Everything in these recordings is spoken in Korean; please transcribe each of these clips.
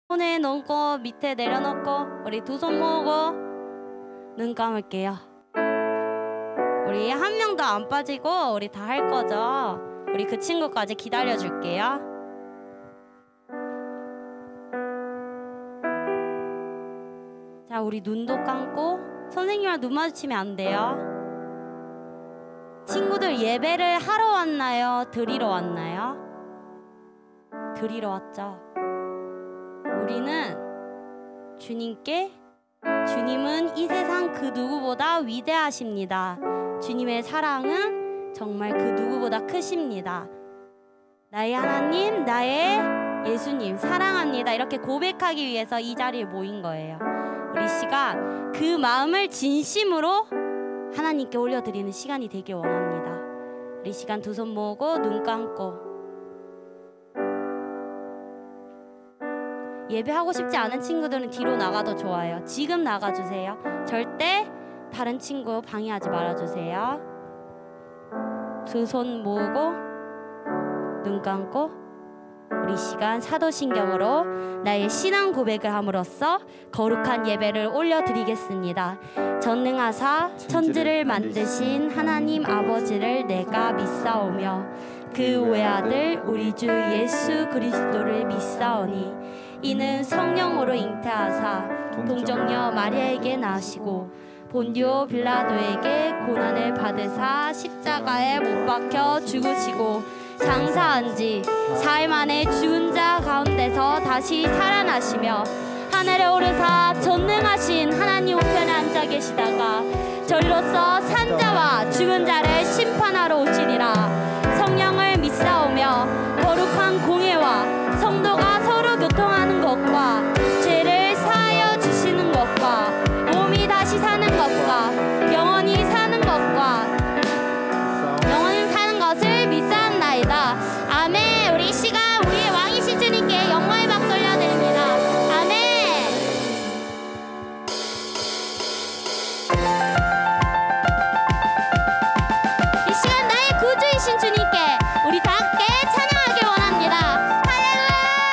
손에 넣고 밑에 내려놓고 우리 두 손 모으고 눈 감을게요. 우리 한 명도 안 빠지고 우리 다 할 거죠? 우리 그 친구까지 기다려 줄게요. 자, 우리 눈도 감고 선생님이랑 눈 마주치면 안 돼요. 친구들 예배를 하러 왔나요? 드리러 왔나요? 드리러 왔죠. 우리는 주님은 이 세상 그 누구보다 위대하십니다. 주님의 사랑은 정말 그 누구보다 크십니다. 나의 하나님, 나의 예수님 사랑합니다. 이렇게 고백하기 위해서 이 자리에 모인 거예요. 우리 시간 그 마음을 진심으로 하나님께 올려드리는 시간이 되길 원합니다. 우리 시간 두 손 모으고 눈 감고. 예배하고 싶지 않은 친구들은 뒤로 나가도 좋아요. 지금 나가주세요. 절대 다른 친구 방해하지 말아주세요. 두 손 모으고 눈 감고 우리 시간 사도신경으로 나의 신앙 고백을 함으로써 거룩한 예배를 올려드리겠습니다. 전능하사 천지를 만드신 하나님 아버지를 내가 믿사오며 그 외아들 우리 주 예수 그리스도를 믿사오니 이는 성령으로 잉태하사 동정녀 마리아에게 나시고 본디오 빌라도에게 고난을 받으사 십자가에 못 박혀 죽으시고 장사한 지 사흘 만에 죽은 자 가운데서 다시 살아나시며 하늘에 오르사 전능하신 하나님 우편에 앉아 계시다가 저리로서 산 자와 죽은 자를 심판하러 오시리라. 성령을 믿사오며 거룩한 공예와 성도가 서로 교통하는 것과 죄를 사하여 주시는 것과 몸이 다시 사는 것과 영원히 사는 것을 믿사옵나이다. 아멘. 우리 이 시간 우리의 왕이신 주님께 영광의 박수 올려드립니다. 아멘. 이 시간 나의 구주이신 주님께 우리 다 함께 찬양하길 원합니다. 할렐루야.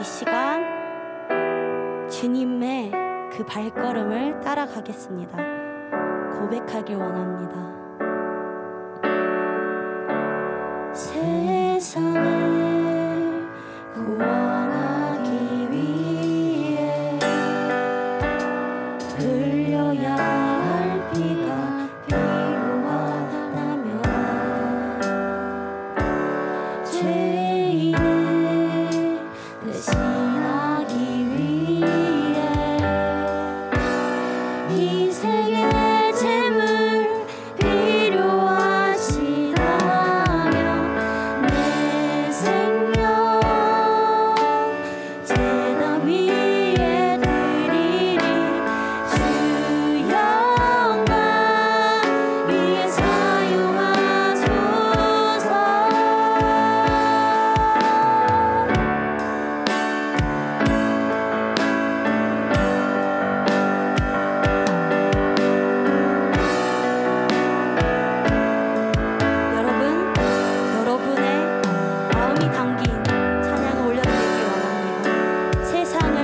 시간 주님의 그 발걸음을 따라가겠습니다. 고백하길 원합니다. 세상을 구원하기 위해 흘려야 할 피가 필요하다면 죄인을 대신하기 위해 희생의 제물 필요하시다면 내 생명 제단 위에 드리리. 주 영광 위에 사용하소서. 여러분의 마음이 담긴 찬양을 올려드리기 원합니다. 세상을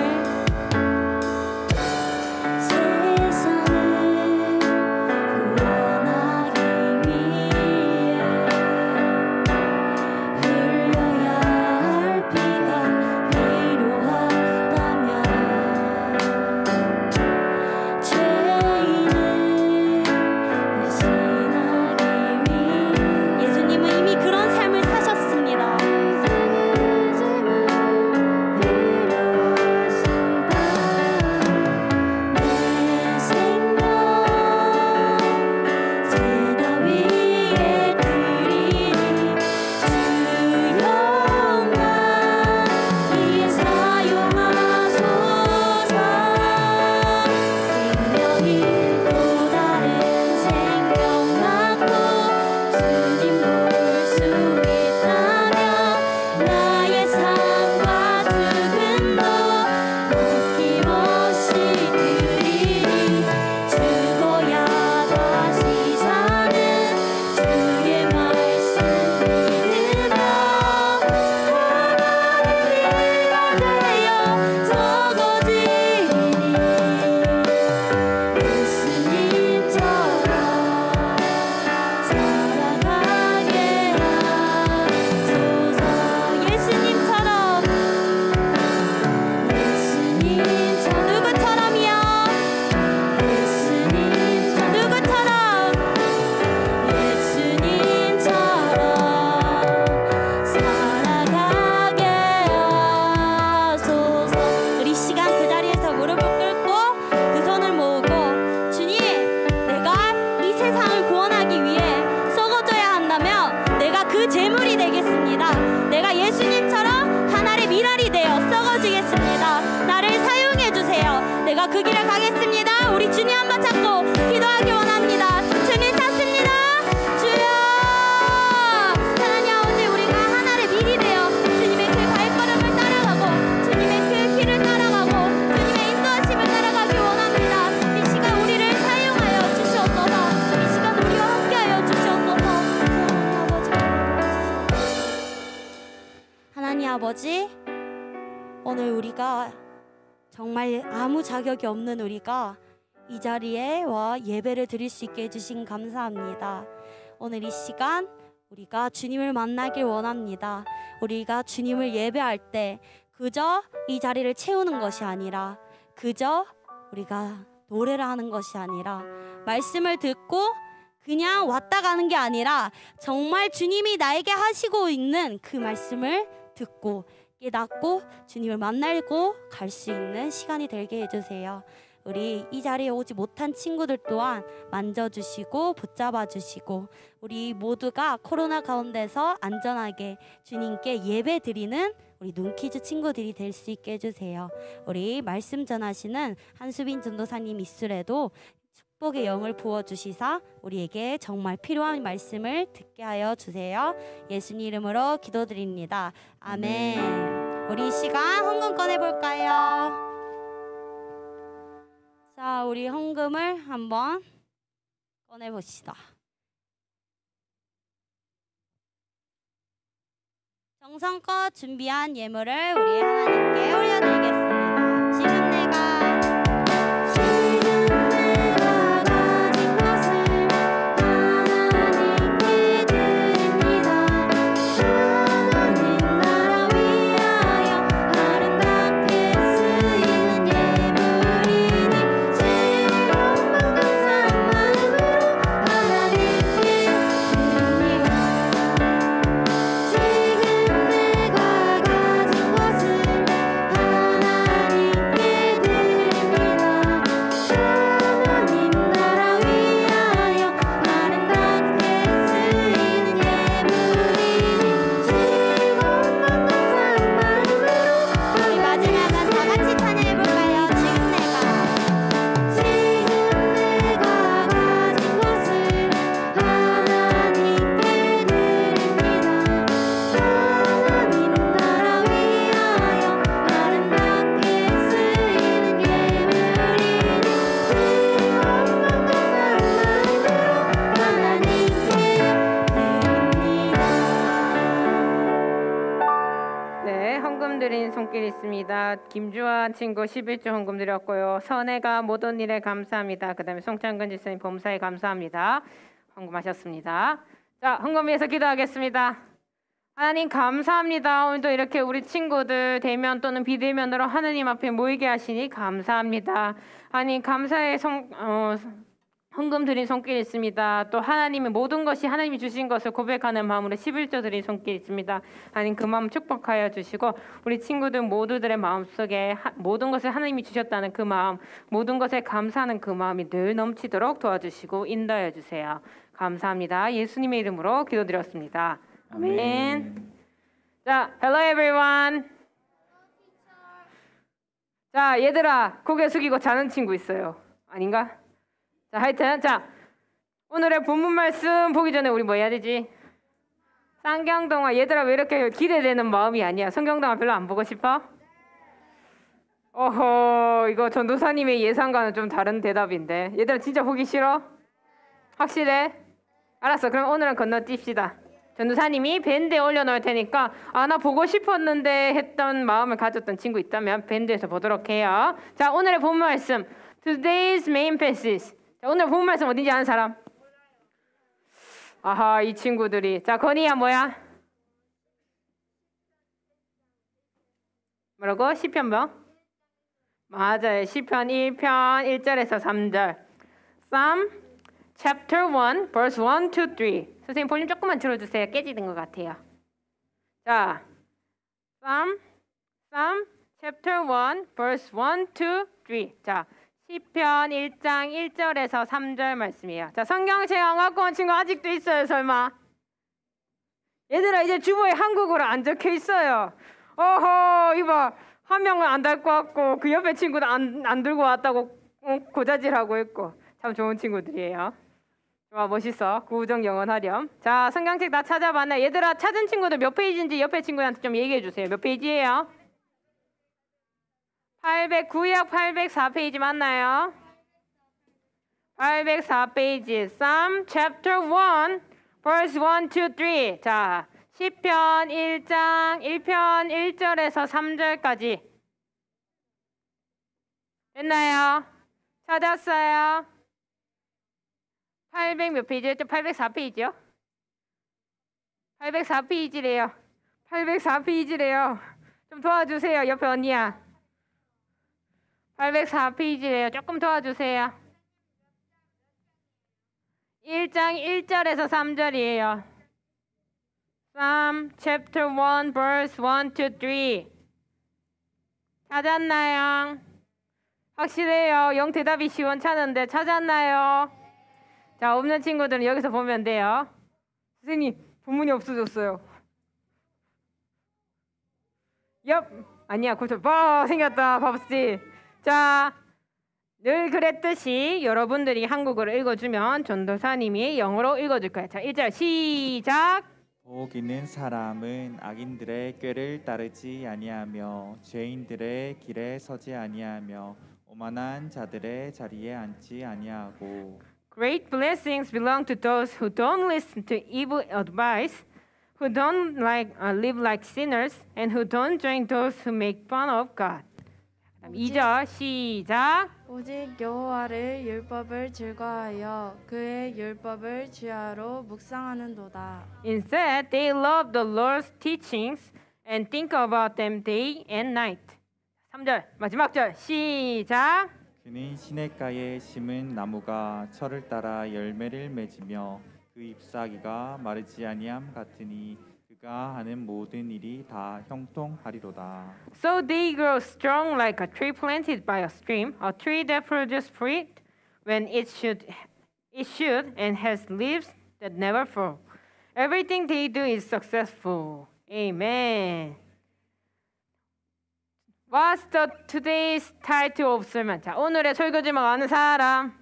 구원하기 위해 흘려야 할 피가 필요하다면 죄인을 대신하기 위해 예수님은 이미 그런 삶을 사셨습니다. 내 생명 제단 위에 드리리. 주 영광 위에 사용하소서. 생명이 또 다른 생명 낳고 주님 볼 수 있다면 나의 삶과 죽음도 아낌없이 드리리. 죽어야 다시 사는 주의 말씀 믿으며 하나님과 되어 서거지리니 예수님처럼 살아가게 하소서. 예수님처럼 누구처럼이요? 누구처럼? 예수님처럼 살아가게 하소서. 우리 시간 그 자리에서 무릎을 꿇고 두 손을 모으고 주님, 내가 이 세상을 구원하기 위해 썩어져야 한다면 내가 그 제물이 되겠습니다. 내가 예수님처럼 하늘의 미랄이 되어 썩어지겠습니다. 나를 사용해 주세요. 내가 그 길을 가겠습니다. 우리 주님 한번 잡고 기도하기 원합니다. 주님 찾습니다. 주여, 하나님 아버지, 우리가 하늘의 밀이 되어 주님의 그 발걸음을 따라가고 주님의 그 길을 따라가고 주님의 인도하심을 따라가기 원합니다. 이 시간 우리를 사용하여 주시옵소서. 이 시간 우리와 함께하여 주시옵소서. 하나님 아버지, 오늘 우리가 정말 아무 자격이 없는 우리가 이 자리에 와 예배를 드릴 수 있게 해주신 감사합니다. 오늘 이 시간 우리가 주님을 만나길 원합니다. 우리가 주님을 예배할 때 그저 이 자리를 채우는 것이 아니라, 그저 우리가 노래를 하는 것이 아니라, 말씀을 듣고 그냥 왔다 가는 게 아니라 정말 주님이 나에게 하시고 있는 그 말씀을 듣고 깨닫고 주님을 만나고 갈 수 있는 시간이 되게 해주세요. 우리 이 자리에 오지 못한 친구들 또한 만져주시고 붙잡아주시고 우리 모두가 코로나 가운데서 안전하게 주님께 예배 드리는 우리 눈키즈 친구들이 될 수 있게 해주세요. 우리 말씀 전하시는 한수빈 전도사님 입술에도 축복의 영을 부어주시사 우리에게 정말 필요한 말씀을 듣게 하여 주세요. 예수님 이름으로 기도드립니다. 아멘. 우리 이 시간 헌금 꺼내볼까요? 자, 우리 헌금을 한번 꺼내봅시다. 정성껏 준비한 예물을 우리 하나님께 올려드리겠습니다. 지금 내가 가진 것을 하나님께 드립니다. 하나님 나라 위하여 아름답게 쓰이는 예물이니 즐거운 감사한 마음으로 하나님께 드립니다. 지금 내가 가진 것을 하나님께 드립니다. 하나님 나라 위하여 아름답게 쓰이는 예물이니 즐거운 감사한 마음으로 우리 마지막은 다 같이 찬양해 볼까요? 지금 내가 가진 것을 하나님께 드립니다. 하나님 나라 위하여 아름답게 쓰이는 예물이니 즐거운 감사한 마음으로 하나님께 드립니다. 네, 헌금 드린 손길 있습니다. 김주환 친구 11조 헌금 드렸고요. 선혜가 모든 일에 감사합니다. 그 다음에 송창근 지사님 범사에 감사합니다. 헌금하셨습니다. 자, 헌금 위해서 기도하겠습니다. 하나님 감사합니다. 오늘도 이렇게 우리 친구들 대면 또는 비대면으로 하나님 앞에 모이게 하시니 감사합니다. 하나님 감사의 헌금 드린 손길 있습니다. 또 하나님의 모든 것이 하나님이 주신 것을 고백하는 마음으로 11조 드린 손길 있습니다. 하나님 그 마음 축복하여 주시고 우리 친구들 모두들의 마음속에 모든 것을 하나님이 주셨다는 그 마음, 모든 것에 감사하는 그 마음이 늘 넘치도록 도와주시고 인도하여 주세요. 감사합니다. 예수님의 이름으로 기도드렸습니다. 아멘. 자, hello everyone. 자, 얘들아 고개 숙이고 자는 친구 있어요. 아닌가? 자, 하여튼 자 오늘의 본문 말씀 보기 전에 우리 뭐 해야 되지? 쌍경동화. 얘들아 왜 이렇게 기대되는 마음이 아니야? 성경동화 별로 안 보고 싶어? 어허, 이거 전도사님의 예상과는 좀 다른 대답인데. 얘들아 진짜 보기 싫어? 확실해? 알았어, 그럼 오늘은 건너뛰시다. 전도사님이 밴드에 올려놓을 테니까 나 보고 싶었는데 했던 마음을 가졌던 친구 있다면 밴드에서 보도록 해요. 자, 오늘의 본문 말씀 Today's main passage. 자, 오늘 본문 말씀 어딘지 아는 사람? 아하, 이 친구들이. 자, 건이야 뭐야? 뭐라고? 시편 뭐? 맞아요. 시편 1편 1절에서 3절. Psalm chapter 1 verse 1 to 3. 선생님 볼륨 조금만 줄여주세요. 깨지는 것 같아요. 자, Psalm chapter 1 verse 1 to 3. 자, 시편 1장 1절에서 3절 말씀이에요. 자, 성경책 안 갖고 온 친구 아직도 있어요, 설마? 얘들아 이제 주보에 한국어로 안 적혀 있어요. 어허, 이봐, 한 명은 안 달 것 같고 그 옆에 친구도 안 들고 왔다고 고자질하고 있고. 참 좋은 친구들이에요. 와, 멋있어. 구우정 영원하렴. 자, 성경책 다 찾아봤네. 얘들아 찾은 친구들 몇 페이지인지 옆에 친구한테 좀 얘기해 주세요. 몇 페이지예요? 809역 804페이지 맞나요? 804페이지. Psalm chapter 1 verse 1 to 3. 자, 시편 1장 1편 1절에서 3절까지 됐나요? 찾았어요? 800 몇 페이지였죠? 804페이지요? 804페이지래요. 804페이지래요. 좀 도와주세요. 옆에 언니야. 804페이지래요. 조금 도와주세요. 1장 1절에서 3절이에요. Psalm chapter 1 verse 1 to 3. 찾았나요? 확실해요. 영 대답이 시원찮은데 찾았나요? 자, 없는 친구들은 여기서 보면 돼요. 선생님, 본문이 없어졌어요. 엽! 아니야, 고쳐. 생겼다, 바보씨. 자, 늘 그랬듯이 여러분들이 한국어로 읽어주면 전도사님이 영어로 읽어줄 거예요. 자, 1절 시작. 복 있는 사람은 악인들의 꾀를 따르지 아니하며 죄인들의 길에 서지 아니하며 오만한 자들의 자리에 앉지 아니하고 Great blessings belong to those who don't listen to evil advice, who don't live like sinners, and who don't join those who make fun of God. 2절 시작. 오직 여호와를 율법을 즐거워하여 그의 율법을 주야로 묵상하는도다. Instead, they love the Lord's teachings and think about them day and night. 3절 마지막 절 시작. 그는 시냇가에 심은 나무가 철을 따라 열매를 맺으며 그 잎사귀가 마르지 아니함 같으니 그가 하는 모든 일이 다 형통하리로다. So they grow strong like a tree planted by a stream, a tree that produces fruit when it should, and has leaves that never fall. Everything they do is successful. Amen. What's today's title of sermon? 자, 오늘의 설교 제목 아는 사람?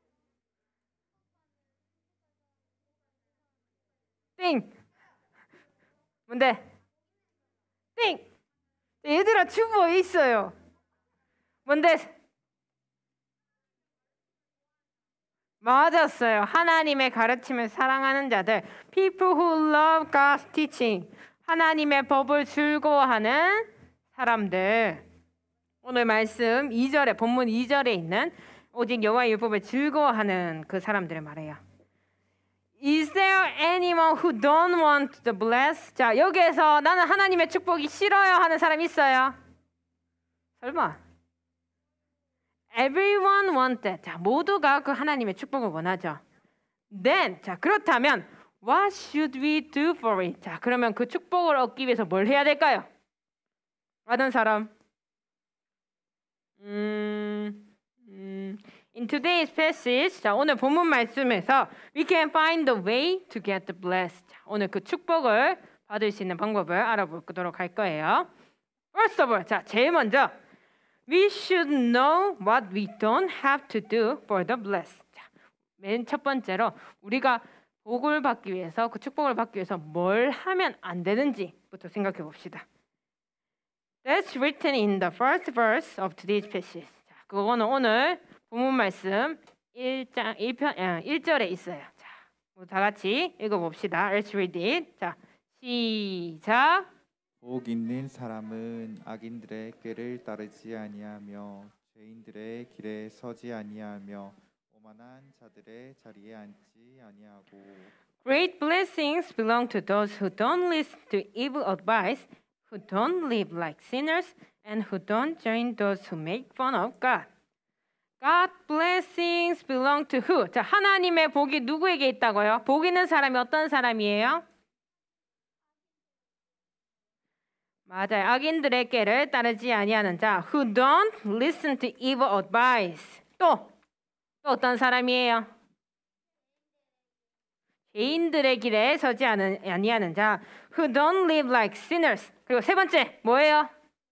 띵. 뭔데? 띵. 얘들아 주보 있어요. 뭔데? 맞았어요. 하나님의 가르침을 사랑하는 자들. People who love God's teaching. 하나님의 법을 즐거워하는 사람들. 오늘 말씀 2절에 본문 2절에 있는 오직 여호와의 율법을 즐거워하는 그 사람들을 말해요. Is there anyone who don't want the bless? 자, 여기에서 나는 하나님의 축복이 싫어요 하는 사람 있어요? 설마? Everyone wants that. 자, 모두가 그 하나님의 축복을 원하죠. Then, 자, 그렇다면 what should we do for it? 자, 그러면 그 축복을 얻기 위해서 뭘 해야 될까요? 아는 사람? In today's passage, 자, 오늘 본문 말씀에서 we can find the way to get the blessed. 자, 오늘 그 축복을 받을 수 있는 방법을 알아보도록 할 거예요. First of all, 자, 제일 먼저 we should know what we don't have to do for the blessed. 자, 맨 첫 번째로 우리가 복을 받기 위해서 그 축복을 받기 위해서 뭘 하면 안 되는지부터 생각해 봅시다. That's written in the first verse of today's passage. 자, 그거는 오늘 본문 말씀 1절에 있어요. 자, 다 같이 읽어봅시다. Let's read it. 자, 시작. 복 있는 사람은 악인들의 꾀를 따르지 아니하며 죄인들의 길에 서지 아니하며 오만한 자들의 자리에 앉지 아니하고. Great blessings belong to those who don't listen to evil advice, who don't live like sinners, and who don't join those who make fun of God. God blessings belong to who? 자, 하나님의 복이 누구에게 있다고요? 복 있는 사람이 어떤 사람이에요? 맞아요. 악인들의 꾀를 따르지 아니하는 자. Who don't listen to evil advice. 또 어떤 사람이에요? 죄인들의 길에 서지 아니하는 자. Who don't live like sinners. 그리고 세 번째 뭐예요?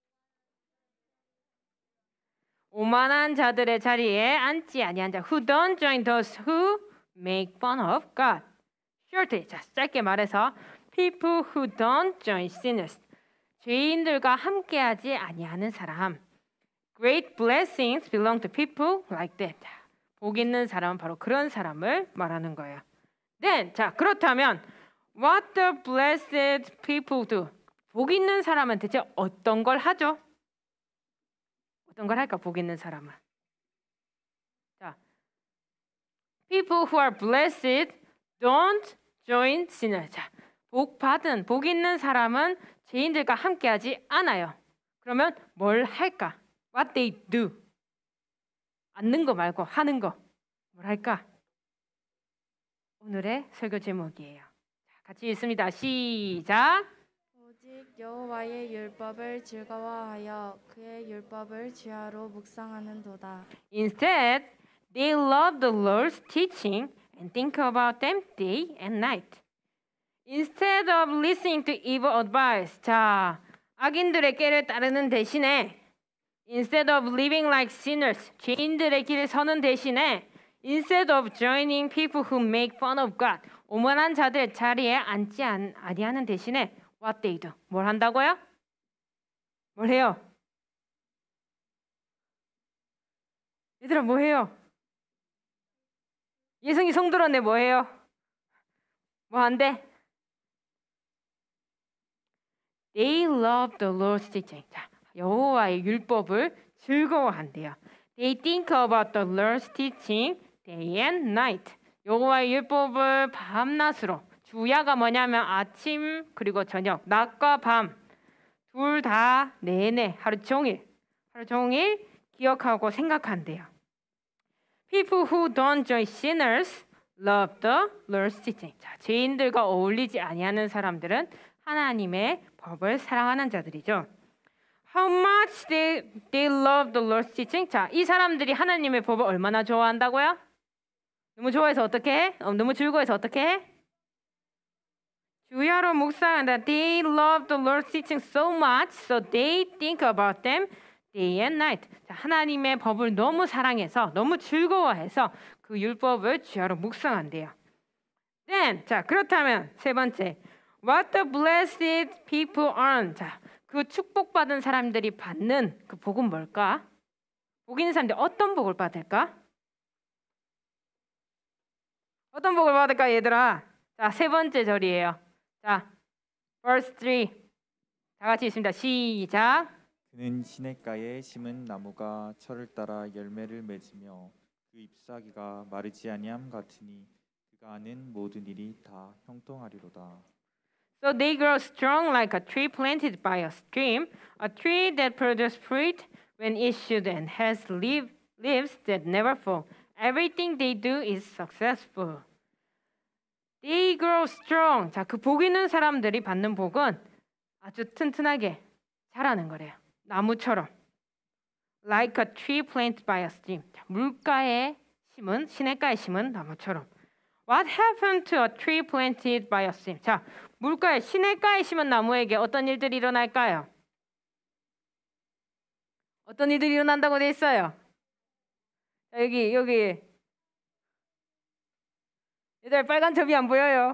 오만한 자들의 자리에 앉지 아니한 자. Who don't join those who make fun of God. Shortly, 자, 짧게 말해서 people who don't join sinners. 죄인들과 함께하지 아니하는 사람. Great blessings belong to people like that. 복 있는 사람은 바로 그런 사람을 말하는 거예요. Then, 자, 그렇다면 what the blessed people do? 복 있는 사람은 대체 어떤 걸 하죠? 어떤 걸 할까? 복 있는 사람은. 자, people who are blessed don't join sinners. 자, 복 있는 사람은 죄인들과 함께하지 않아요. 그러면 뭘 할까? What they do. 앉는 거 말고 하는 거. 뭘 할까? 오늘의 설교 제목이에요. 자, 같이 읽습니다. 시작. 오직 여호와의 율법을 즐거워하여 그의 율법을 주야로 묵상하는도다. Instead, they love the Lord's teaching and think about them day and night. Instead of listening to evil advice. 자, 악인들의 꾀를 따르는 대신에 instead of living like sinners. 죄인들의 길을 서는 대신에 instead of joining people who make fun of God. 오만한 자들 자리에 앉지 아니하는 대신에 what they do. 뭘 한다고요? 뭘 해요? 얘들아 뭐 해요? 예성이 성들었네. 뭐 해요? 뭐 한대? They love the Lord's teaching. 자, 여호와의 율법을 즐거워한대요. They think about the Lord's teaching day and night. 여호와의 율법을 밤낮으로. 주야가 뭐냐면 아침 그리고 저녁, 낮과 밤 둘 다 내내 하루 종일 기억하고 생각한대요. People who don't join sinners love the Lord's teaching. 자, 죄인들과 어울리지 아니하는 사람들은 하나님의 법을 사랑하는 자들이죠. How much they love the Lord's teaching? 자, 이 사람들이 하나님의 법을 얼마나 좋아한다고요? 너무 좋아해서 어떻게 해? 너무 즐거워해서 어떻게 해? 주야로 묵상한다. They love the Lord's teaching so much, so they think about them day and night. 자, 하나님의 법을 너무 사랑해서, 너무 즐거워해서 그 율법을 주야로 묵상한대요. Then, 자, 그렇다면 세 번째, what the blessed people earn. 자, 그 축복받은 사람들이 받는 그 복은 뭘까? 복 있는 사람들이 어떤 복을 받을까? 어떤 복을 받을까, 얘들아? 자, 세 번째 절이에요. 자, verse 3. 다 같이 있습니다. 시작. 그는 시냇가에 심은 나무가 철을 따라 열매를 맺으며 그 잎사귀가 마르지 아니함 같으니 그가 하는 모든 일이 다 형통하리로다. So they grow strong like a tree planted by a stream, a tree that produces fruit when issued and has leaves that never fall. Everything they do is successful. They grow strong. 자, 그 복 있는 사람들이 받는 복은 아주 튼튼하게 자라는 거래요. 나무처럼. Like a tree planted by a stream. 자, 물가에 심은, 시냇가에 심은 나무처럼. What happened to a tree planted by a stream? 자, 물가에 시냇가에 심은 나무에게 어떤 일들이 일어날까요? 어떤 일들이 일어난다고 돼 있어요? 자, 여기 얘들 빨간 점이 안 보여요.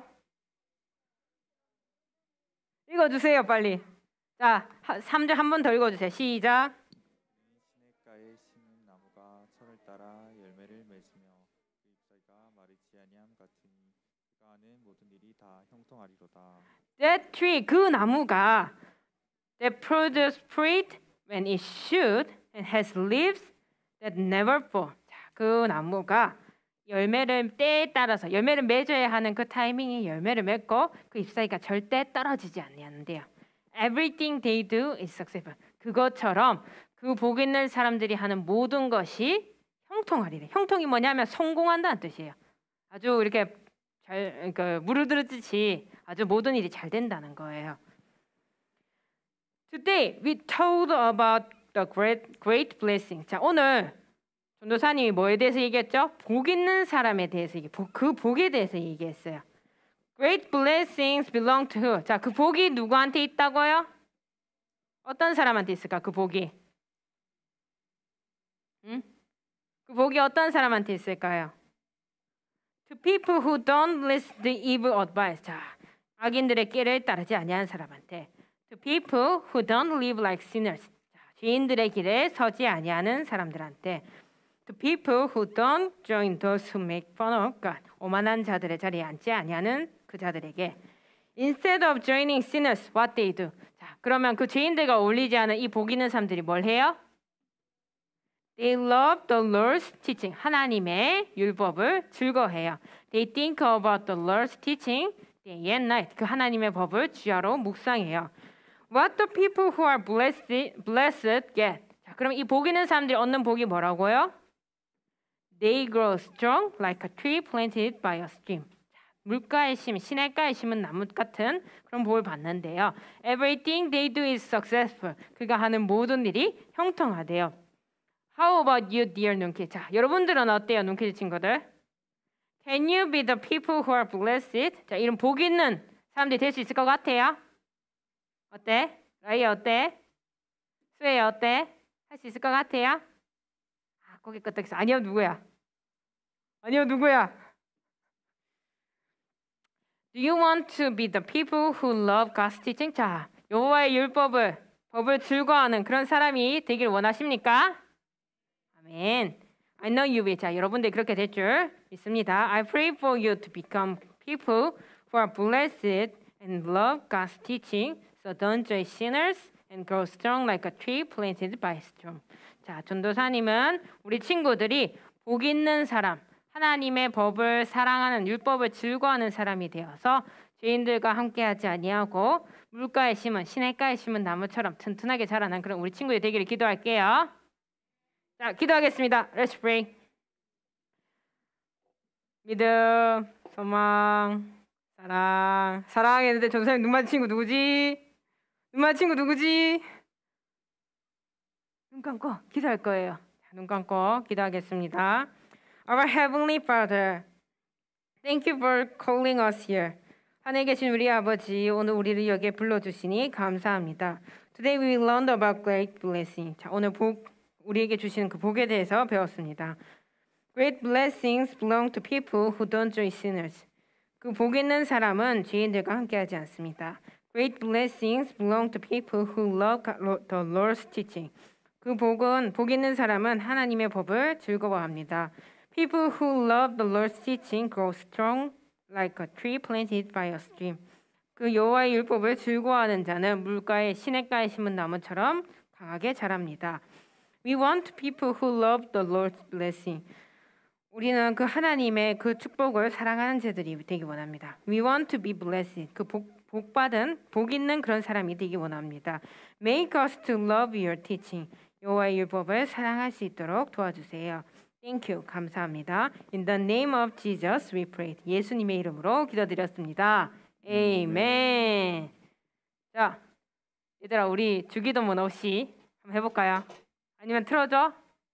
읽어주세요 빨리. 자, 3절 한 번 더 읽어주세요. 시작. 시냇가에 심은 나무가 철을 따라 열매를 맺으며 그 잎사귀가 마르지 아니함 같으니 그가 하는 모든 일이 다 형통하리로다. That tree, 그 나무가 that produces fruit when it should and has leaves that never fall. 자, 그 나무가 열매를 때에 따라서 열매를 맺어야 하는 그 타이밍이 열매를 맺고 그 잎사귀가 절대 떨어지지 않는데요. Everything they do is successful. 그것처럼 그 복 있는 사람들이 하는 모든 것이 형통하리래. 형통이 뭐냐면 성공한다는 뜻이에요. 아주 이렇게 잘 무르들듯이 아주 모든 일이 잘 된다는 거예요. Today we told about the great blessing. 자, 오늘 전도사님이 뭐에 대해서 얘기했죠? 복 있는 사람에 대해서 그 복에 대해서 얘기했어요. Great blessings belong to who? 자, 그 복이 누구한테 있다고요? 어떤 사람한테 있을까? 그 복이. 그 복이 어떤 사람한테 있을까요? To people who don't listen to evil advice. 자, 악인들의 길을 따르지 아니하는 사람한테. To people who don't live like sinners. 자, 죄인들의 길에 서지 아니하는 사람들한테. To people who don't join those who make fun of God. 오만한 자들의 자리에 앉지 아니하는 그 자들에게. Instead of joining sinners, what they do. 자, 그러면 그 죄인들과 어울리지 않은 이 복 있는 사람들이 뭘 해요? They love the Lord's teaching. 하나님의 율법을 즐거워해요. They think about the Lord's teaching day and night. 그 하나님의 법을 주야로 묵상해요. What the people who are blessed get. 자, 그럼 이 복 있는 사람들이 얻는 복이 뭐라고요? They grow strong like a tree planted by a stream. 자, 물가에 심은, 시냇가에 심은 나무 같은 그런 복을 받는데요. Everything they do is successful. 그가 하는 모든 일이 형통하대요. How about you, dear 눈키즈? 자, 여러분들은 어때요, 눈키즈 친구들? Can you be the people who are blessed? 자, 이런 복 있는 사람들이 될 수 있을 것 같아요? 어때? 라이야 어때? 수혜야 어때? 할 수 있을 것 같아요? 아, 고개 끄덕였어. 아니요, 누구야? 아니요, 누구야? Do you want to be the people who love God's teaching? 자, 여호와의 법을 즐거워하는 그런 사람이 되길 원하십니까? 아멘. I know you will. 자, 여러분들이 그렇게 될 줄 믿습니다. I pray for you to become people who are blessed and love God's teaching, So don't join sinners and grow strong like a tree planted by a stream. 자, 전도사님은 우리 친구들이 복 있는 사람, 하나님의 법을 사랑하는 율법을 즐거워하는 사람이 되어서 죄인들과 함께하지 아니하고 물가에 심은 시냇가에 심은 나무처럼 튼튼하게 자라난 그런 우리 친구들 되기를 기도할게요. 자, 기도하겠습니다. Let's pray. 믿음, 소망, 사랑. 사랑했는데 전도사님 눈 맞은 친구 누구지? 눈 맞은 친구 누구지? 눈 감고 기도할 거예요. 자, 눈 감고 기도하겠습니다. Our Heavenly Father, thank you for calling us here. 하늘에 계신 우리 아버지, 오늘 우리를 여기에 불러주시니 감사합니다. Today we learned about great blessing. 자, 오늘 우리에게 주시는 그 복에 대해서 배웠습니다. Great blessings belong to people who don't join sinners. 그 복 있는 사람은 죄인들과 함께하지 않습니다. Great blessings belong to people who love the Lord's teaching. 그 복 있는 사람은 하나님의 법을 즐거워합니다. People who love the Lord's teaching grow strong like a tree planted by a stream. 그 여호와의 율법을 즐거워하는 자는 물가에 시냇가에 심은 나무처럼 강하게 자랍니다. We want people who love the Lord's blessing. 우리는 그 하나님의 그 축복을 사랑하는 자들이 되기 원합니다. We want to be blessed. 그 복 있는 그런 사람이 되기 원합니다. Make us to love your teaching. 여호와의 율법을 사랑할 수 있도록 도와주세요. Thank you. 감사합니다. In the name of Jesus we pray. 예수님의 이름으로 기도드렸습니다. 아멘. 자, 얘들아 우리 주기도문 없이 한번 해볼까요? 아니면 틀어줘?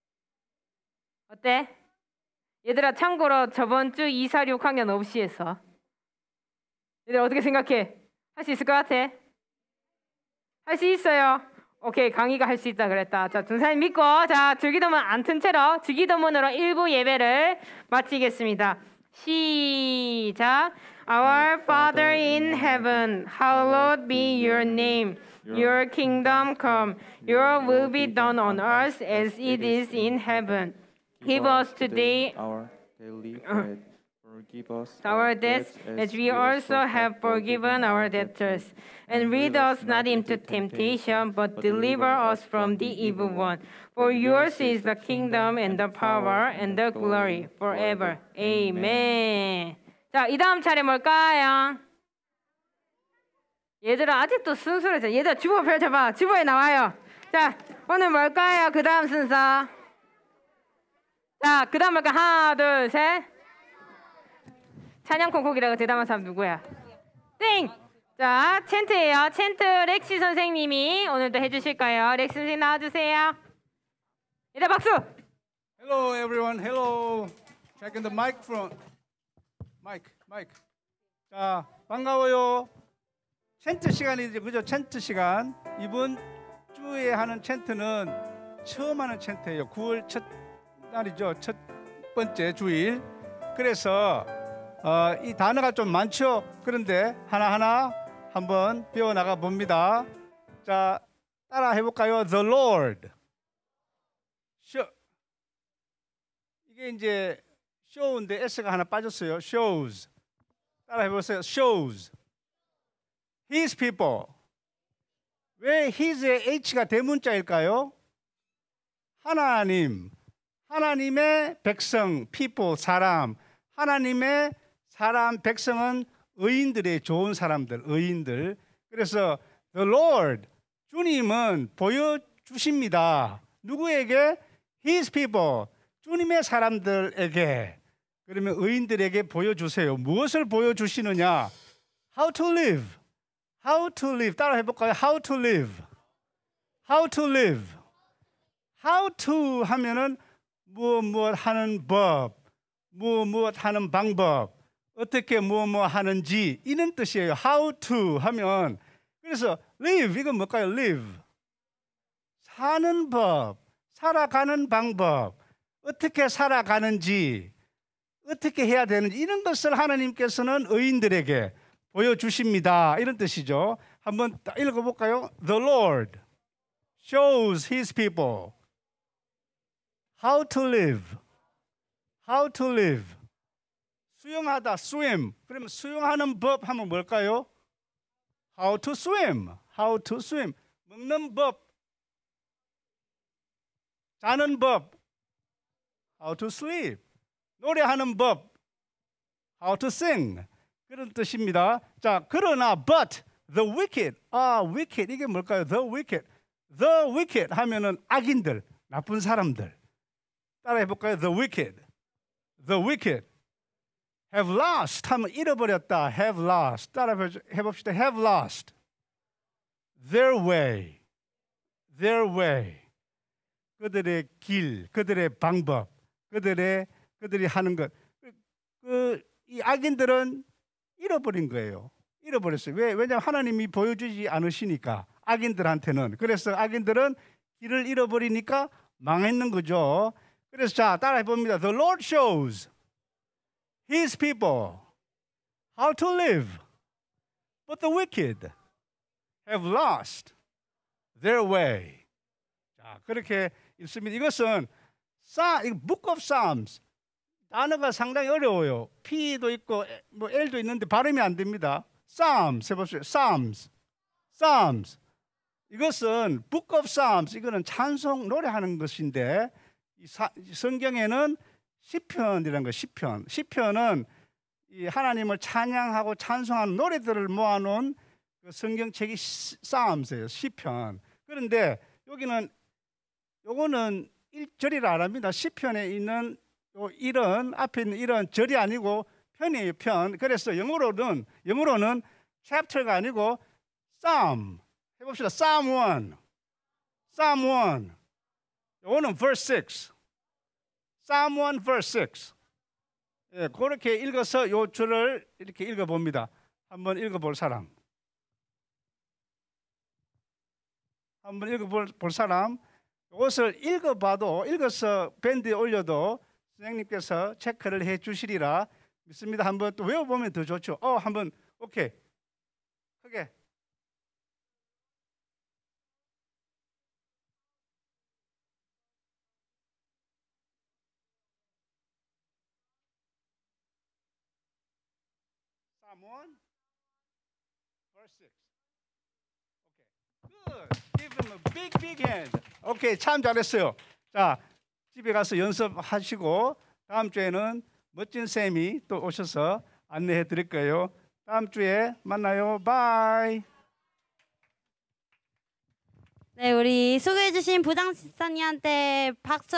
어때? 얘들아 참고로 저번 주 2, 4, 6학년 없이 했어. 얘들아 어떻게 생각해? 할 수 있을 것 같아? 할 수 있어요. 오케이, 강의가 할 수 있다 그랬다. 자, 전사님 믿고 자 주기도문 안 튼 채로 주기도문으로 1부 예배를 마치겠습니다. 시작. Our Father in heaven, hallowed be your name. Your kingdom come. Your will be done on earth as it is in heaven. Give us today our daily bread. Forgive us our debts as we also have forgiven our debtors. And lead us not into temptation, but deliver us from the evil one. For yours is the kingdom and the power and the glory forever. Amen. 자, 이 다음 차례 뭘까요? 얘들아 아직도 순서를 얘들아 주보 펼쳐봐. 주보에 나와요. 자, 오늘 뭘까요? 그 다음 순서. 자, 그 다음 뭘까? 하나, 둘, 셋. 찬양콩 곡이라고 대답한 사람 누구야? 땡! 자, 챈트예요. 챈트 렉시 선생님이 오늘도 해주실까요? 렉시 선생님 나와주세요. 얘들아 박수! Hello, everyone. Hello. Checking the microphone. mic. 자, 반가워요. 챈트 시간이죠, 그죠? 챈트 시간. 이번 주에 하는 챈트는 처음 하는 챈트예요. 9월 첫 날이죠. 첫 번째 주일. 그래서 이 단어가 좀 많죠. 그런데 하나하나 한번 배워나가 봅니다. 자, 따라 해볼까요? The Lord. 이게 이제 show인데 s가 하나 빠졌어요. shows. 따라 해보세요. shows. His people. 왜 his의 h가 대문자일까요? 하나님의 백성, people, 사람. 하나님의 사람, 백성은 의인들의 좋은 사람들, 의인들. 그래서 the Lord, 주님은 보여주십니다. 누구에게? His people, 주님의 사람들에게. 그러면 의인들에게 보여주세요. 무엇을 보여주시느냐? How to live. How to live. 따라 해볼까요? How to live. How to live. How to 하면은 무엇 하는 법, 무엇 하는 방법, 어떻게 무엇 하는지 이런 뜻이에요. How to 하면 그래서 live 이건 뭘까요? live. 사는 법, 살아가는 방법, 어떻게 살아가는지, 어떻게 해야 되는지 이런 것을 하나님께서는 의인들에게 보여주십니다. 이런 뜻이죠. 한번 읽어볼까요? The Lord shows His people how to live. How to live. 수영하다, swim. 그러면 수영하는 법 하면 뭘까요? How to swim. how to swim. 먹는 법, 자는 법, how to sleep. 노래하는 법, how to sing. 그런 뜻입니다. 자, 그러나 but the wicked. wicked 이게 뭘까요? The wicked. The wicked 하면은 악인들, 나쁜 사람들. 따라해 볼까요? The wicked. The wicked have lost 하면 잃어버렸다. Have lost. 따라해 봅시다. Have lost their way. Their way. 그들의 길, 그들의 방법, 그들이 하는 것. 이 악인들은 잃어버린 거예요. 잃어버렸어요. 왜냐하면 하나님이 보여주지 않으시니까 악인들한테는. 그래서 악인들은 길을 잃어버리니까 망했는 거죠. 그래서 자, 따라해 봅니다. The Lord shows His people how to live, but the wicked have lost their way. 자, 그렇게 읽습니다. 이것은 Book of Psalms. 단어가 상당히 어려워요. P도 있고 뭐 L도 있는데 발음이 안 됩니다. Psalms 해보세요. Psalms. 이것은 Book of Psalms. 이거는 찬송 노래하는 것인데 성경에는 시편이라는 거. 시편은 이 하나님을 찬양하고 찬송하는 노래들을 모아놓은 그 성경책이 Psalms예요. 시편. 그런데 요거는 1절이라 안 합니다. 시편에 있는 이런 앞에 있는 이런 절이 아니고 편이에요. 편. 그래서 영어로는 chapter가 아니고 Psalm. 해봅시다. Psalm 1. 요거는 verse 6. Psalm 1 verse 6. 예, 그렇게 읽어서 요 줄을 이렇게 읽어봅니다. 한번 읽어볼 사람. 이것을 읽어서 밴드에 올려도 선생님께서 체크를 해 주시리라 믿습니다. 한번 또 외워보면 더 좋죠. 한번 오케이. 크게. Psalm 1, verse 6. Okay. Good. Give him a big hand. 오케이, 참 잘했어요. 자, 집에 가서 연습하시고 다음 주에는 멋진 쌤이 또 오셔서 안내해 드릴 거예요. 다음 주에 만나요. 바이. 네, 우리 수고해 주신 부장 집사님한테 박수.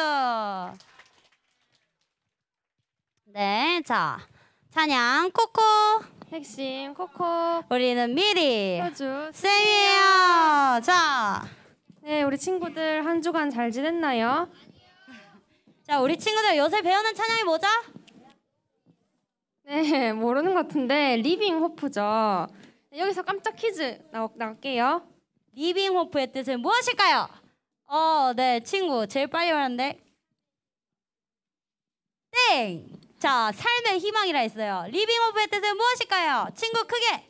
네, 자, 찬양 코코. 핵심 코코 우리는 미리 효주 쌤이에요. 자, 네, 우리 친구들 한 주간 잘 지냈나요? 자, 우리 친구들 요새 배우는 찬양이 뭐죠? 네, 모르는 것 같은데 리빙 호프죠. 네, 여기서 깜짝 퀴즈 나갈게요. 리빙 호프의 뜻은 무엇일까요? 네, 친구 제일 빨리 말하는데 땡! 자, 삶의 희망이라 했어요. 리빙 호프의 뜻은 무엇일까요? 친구 크게!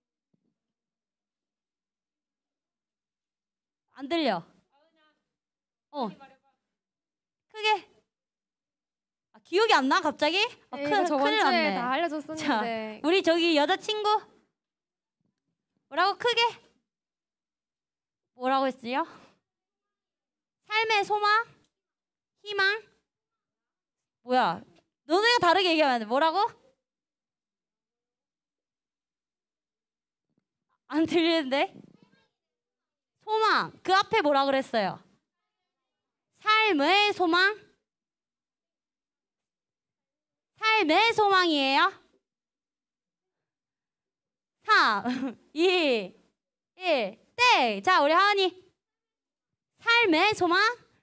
안 들려. 크게. 기억이 안 나 갑자기? 네, 이거 저번 큰일 주에 났네. 다 알려줬었는데. 자, 우리 저기 여자친구 뭐라고 크게? 뭐라고 했어요? 삶의 소망? 희망? 뭐야? 너네가 다르게 얘기하면 안 돼. 뭐라고? 안 들리는데? 소망. 그 앞에 뭐라 그랬어요? 삶의 소망? 삶의 소망이에요. 3, 2, 1, 땡! 자, 우리 하은이. 삶의 소망?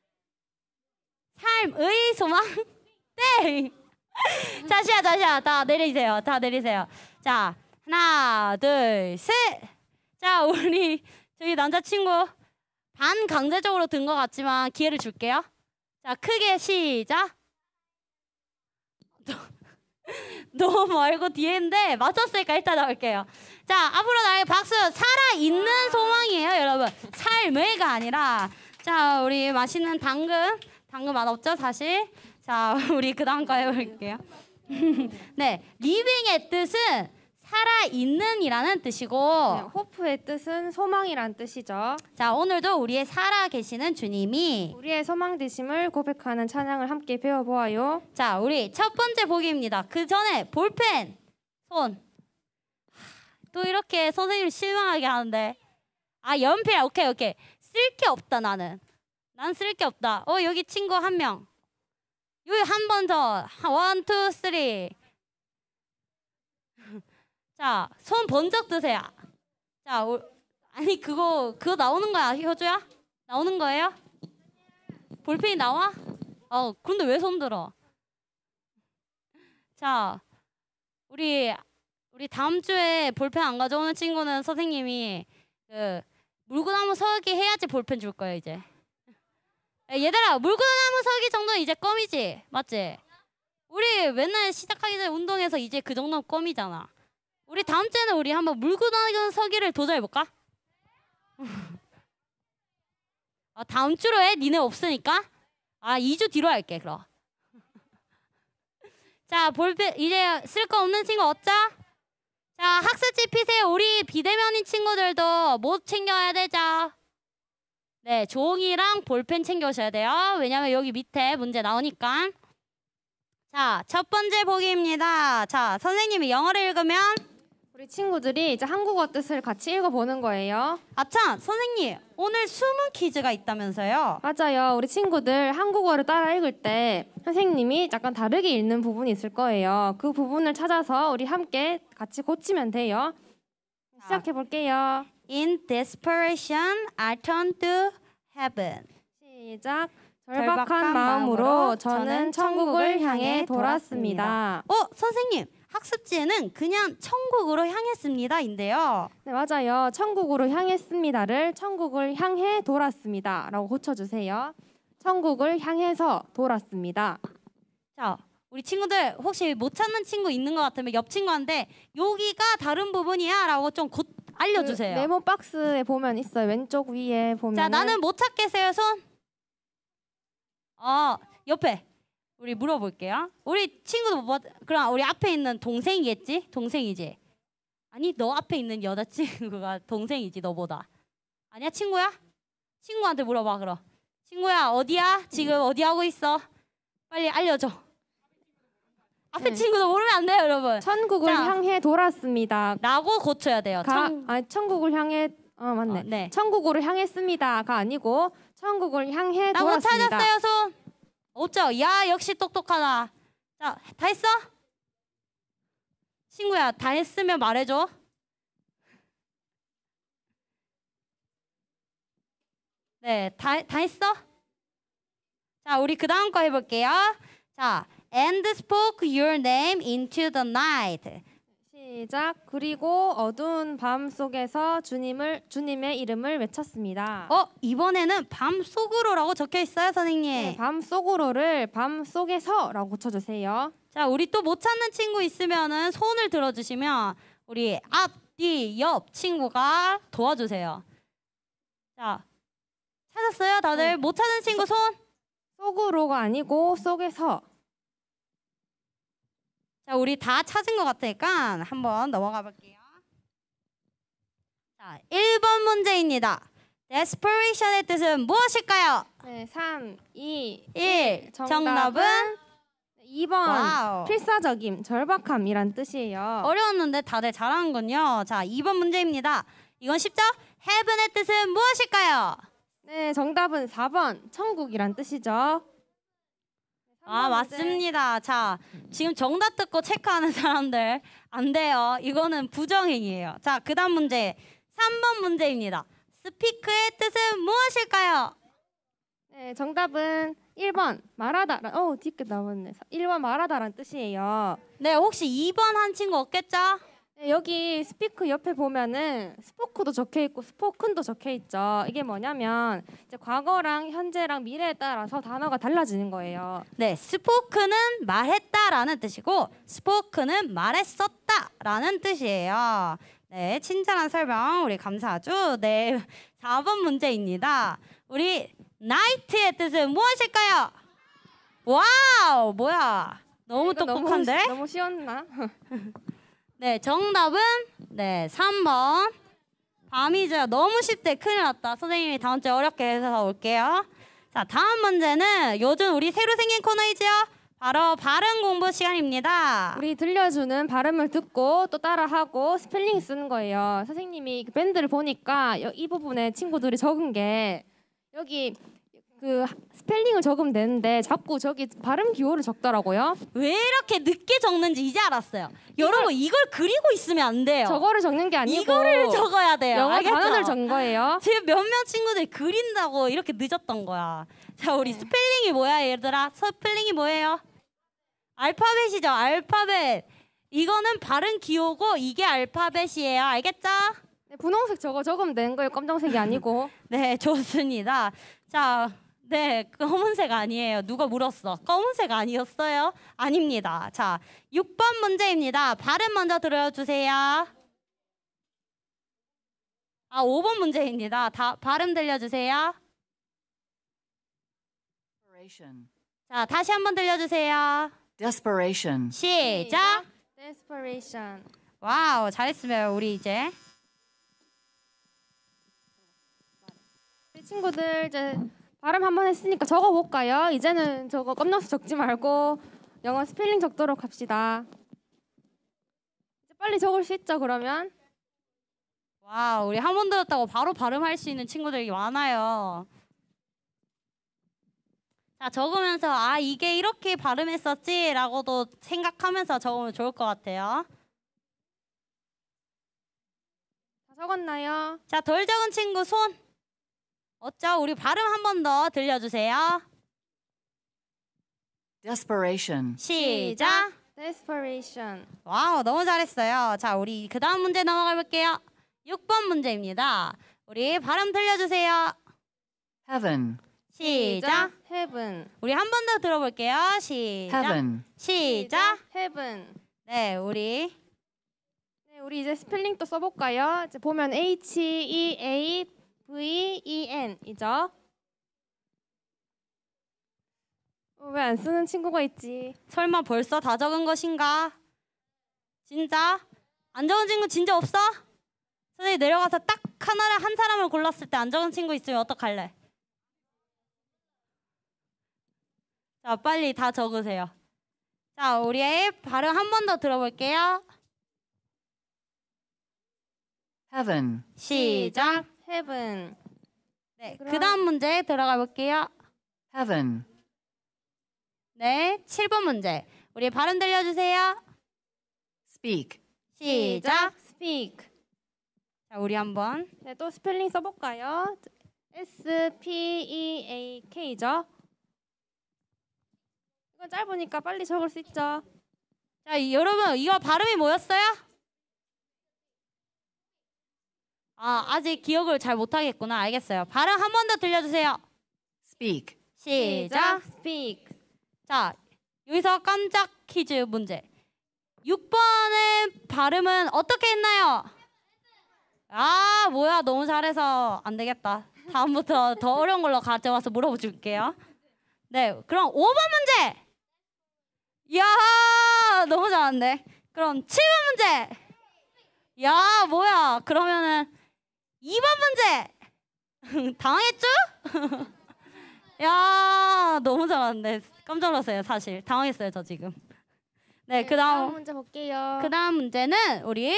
삶의 소망? 땡! 다시야. 다 내리세요. 자, 하나, 둘, 셋! 자, 우리 저기 남자친구 반강제적으로 든 것 같지만 기회를 줄게요. 자, 크게 시작. 너무 멀고 뒤에인데 맞췄으니까 일단 나올게요. 자, 앞으로 나에게 박수. 살아있는 소망이에요, 여러분. 삶의가 아니라. 자, 우리 맛있는 당근 맛없죠, 사실. 자, 우리 그 다음 거 해볼게요. 네, 리빙의 뜻은 살아있는이라는 뜻이고 네, 호프의 뜻은 소망이란 뜻이죠. 자, 오늘도 우리의 살아 계시는 주님이 우리의 소망 되심을 고백하는 찬양을 함께 배워보아요. 자, 우리 첫 번째 보기입니다. 그 전에 볼펜 손. 또 이렇게 선생님 실망하게 하는데 아, 연필 오케이 쓸 게 없다. 난 쓸 게 없다. 여기 친구 한 명. 여기 한 번 더. 1, 2, 3. 자, 손 번쩍 드세요. 자, 아니 그거 나오는 거야, 효주야? 나오는 거예요? 볼펜이 나와? 근데 왜 손 들어? 자, 우리 다음 주에 볼펜 안 가져오는 친구는 선생님이 그 물구나무 서기 해야지 볼펜 줄 거예요 이제. 얘들아, 물구나무 서기 정도는 이제 껌이지, 맞지? 우리 맨날 시작하기 전에 운동해서 이제 그 정도는 껌이잖아. 우리 다음 주에는 우리 한번 물구나무 서기를 도전해 볼까? 다음 주로 해? 니네 없으니까? 2주 뒤로 할게 그럼. 자, 볼펜 이제 쓸 거 없는 친구 없죠? 자, 학습지 피세요. 우리 비대면인 친구들도 뭐 챙겨야 되죠? 네, 종이랑 볼펜 챙겨오셔야 돼요. 왜냐면 여기 밑에 문제 나오니까. 자, 첫 번째 보기입니다. 자, 선생님이 영어를 읽으면 우리 친구들이 이제 한국어 뜻을 같이 읽어보는 거예요. 아참, 선생님 오늘 숨은 퀴즈가 있다면서요? 맞아요. 우리 친구들 한국어를 따라 읽을 때 선생님이 약간 다르게 읽는 부분이 있을 거예요. 그 부분을 찾아서 우리 함께 같이 고치면 돼요. 시작해 볼게요. In desperation, I turned to heaven. 시작. 절박한 마음으로 저는 천국을 향해 돌았습니다. 선생님, 학습지에는 그냥 천국으로 향했습니다인데요. 네, 맞아요. 천국으로 향했습니다를 천국을 향해 돌았습니다라고 고쳐주세요. 천국을 향해서 돌았습니다. 자, 우리 친구들 혹시 못 찾는 친구 있는 것 같으면 옆 친구한테 여기가 다른 부분이야라고 좀 알려주세요. 그 메모 박스에 보면 있어요. 왼쪽 위에 보면. 자, 나는 못 찾겠어요. 손. 옆에. 우리 물어볼게요. 우리 친구도 그럼 우리 앞에 있는 동생이겠지? 동생이지? 아니, 너 앞에 있는 여자친구가 동생이지, 너보다. 아니야, 친구야? 친구한테 물어봐, 그럼. 친구야, 어디야? 지금 어디 하고 있어? 빨리 알려줘. 앞에 친구도 모르면 안 돼요, 여러분. 천국을 향해 돌았습니다. 라고 고쳐야 돼요. 천국을 향해 맞네. 네. 천국으로 향했습니다가 아니고 천국을 향해 라고 돌았습니다. 찾았어요, 손. 없죠? 야, 역시 똑똑하다. 자, 다 했어? 친구야, 다 했으면 말해줘. 네, 다 했어? 자, 우리 그 다음 거 해볼게요. 자, and spoke your name into the night. 시작. 그리고 어두운 밤 속에서 주님의 이름을 외쳤습니다. 이번에는 밤 속으로라고 적혀 있어요, 선생님. 네, 밤 속으로를 밤 속에서라고 고쳐주세요. 자, 우리 또 못 찾는 친구 있으면은 손을 들어주시면 우리 앞, 뒤, 옆 친구가 도와주세요. 자, 찾았어요, 다들? 못 찾는 친구 손. 속으로가 아니고 속에서. 자, 우리 다 찾은 것 같으니까 한번 넘어가 볼게요. 자, 1번 문제입니다. desperation의 뜻은 무엇일까요? 네, 3, 2, 1. 정답은 2번. 와우. 필사적임, 절박함이란 뜻이에요. 어려웠는데 다들 잘하는군요. 자, 2번 문제입니다. 이건 쉽죠? heaven의 뜻은 무엇일까요? 네, 정답은 4번. 천국이란 뜻이죠. 맞습니다. 자, 지금 정답 듣고 체크하는 사람들 안 돼요. 이거는 부정행위예요. 자, 그 다음 문제 3번 문제입니다. speak의 뜻은 무엇일까요? 네, 정답은 1번. 말하다. 뒤에 나왔네. 1번 말하다란 뜻이에요. 네, 혹시 2번 한 친구 없겠죠? 네, 여기 스피크 옆에 보면은 스포크도 적혀 있고 스포큰도 적혀 있죠. 이게 뭐냐면 이제 과거랑 현재랑 미래에 따라서 단어가 달라지는 거예요. 네, spoke는 말했다라는 뜻이고 spoke는 말했었다라는 뜻이에요. 네, 친절한 설명 우리 감사하죠. 네, 4번 문제입니다. 우리 night의 뜻은 무엇일까요? 와우, 뭐야? 너무 이거 똑똑한데? 너무 쉬웠나? 네, 정답은 네 3번. 밤이죠. 너무 쉽대. 큰일 났다. 선생님이 다음 주에 어렵게 해서 올게요. 자, 다음 문제는 요즘 우리 새로 생긴 코너이죠. 바로 발음 공부 시간입니다. 우리 들려주는 발음을 듣고 또 따라하고 스펠링 쓰는 거예요. 선생님이 그 밴드를 보니까 이 부분에 친구들이 적은 게 여기 그 스펠링을 적으면 되는데 자꾸 저기 발음 기호를 적더라고요. 왜 이렇게 늦게 적는지 이제 알았어요. 여러분 이걸 그리고 있으면 안 돼요. 저거를 적는 게 아니고 이거를 적어야 돼요. 영어 알겠죠? 단어를 적은 거예요. 지금 몇몇 친구들이 그린다고 이렇게 늦었던 거야. 자, 우리 네. 스펠링이 뭐야, 얘들아? 스펠링이 뭐예요? 알파벳이죠. 알파벳. 이거는 발음 기호고 이게 알파벳이에요. 알겠죠? 네, 분홍색 저거 적으면 되는 거예요. 검정색이 아니고. 네, 좋습니다. 자, 네, 검은색 아니에요. 누가 물었어? 검은색 아니었어요? 아닙니다. 자, 6번 문제입니다. 발음 먼저 들려주세요. 아, 5번 문제입니다. 다 발음 들려주세요. Desperation. 자, 다시 한번 들려주세요. Desperation. 시작. Desperation. 와우, 잘했으면 우리 이제 우리 친구들 이제 발음 한번 했으니까 적어볼까요? 이제는 저거 검정색 적지 말고 영어 스펠링 적도록 합시다. 이제 빨리 적을 수 있죠, 그러면? 와우, 우리 한 번 들었다고 바로 발음할 수 있는 친구들이 많아요. 자, 적으면서 아, 이게 이렇게 발음했었지 라고도 생각하면서 적으면 좋을 것 같아요. 다 적었나요? 자, 덜 적은 친구 손. 어쩌? 우리 발음 한 번 더 들려주세요. Desperation. 시작. Desperation. 와우, 너무 잘했어요. 자, 우리 그 다음 문제 넘어가 볼게요. 6번 문제입니다. 우리 발음 들려주세요. Heaven. 시작. Heaven. 우리 한 번 더 들어볼게요. 시작. Heaven. 시작. Heaven. 네, 우리 네, 우리 이제 스펠링 또 써볼까요? 이제 보면 Heaven 이죠? 왜 안 쓰는 친구가 있지? 설마 벌써 다 적은 것인가? 진짜? 안 적은 친구 진짜 없어? 선생님 내려가서 딱 하나를 한 사람을 골랐을 때 안 적은 친구 있으면 어떡할래? 자, 빨리 다 적으세요. 자, 우리의 발음 한 번 더 들어볼게요. Heaven. 시작. Heaven. 네, 그럼- 그 다음 문제 들어가 볼게요. Heaven. 네, 7번 문제. 우리 발음 들려주세요. Speak. 시작. Speak. 자, 우리 한번. 네, 또 스펠링 써볼까요? SPEAK죠? 이건 짧으니까 빨리 적을 수 있죠. 자, 여러분 이거 발음이 뭐였어요? 아, 아직 기억을 잘 못하겠구나. 알겠어요. 발음 한 번 더 들려주세요. Speak. 시작. Speak. 자, 여기서 깜짝 퀴즈 문제. 6번의 발음은 어떻게 했나요? 아, 뭐야, 너무 잘해서 안 되겠다. 다음부터 더 어려운 걸로 가져와서 물어볼게요. 네, 그럼 5번 문제. 이야, 너무 잘하는데. 그럼 7번 문제. 야, 뭐야. 그러면은 2번 문제. 당황했죠? 야, 너무 잘하는데. 깜짝 놀랐어요, 사실. 당황했어요, 저 지금. 네, 다음 그다음 문제 볼게요. 문제는 우리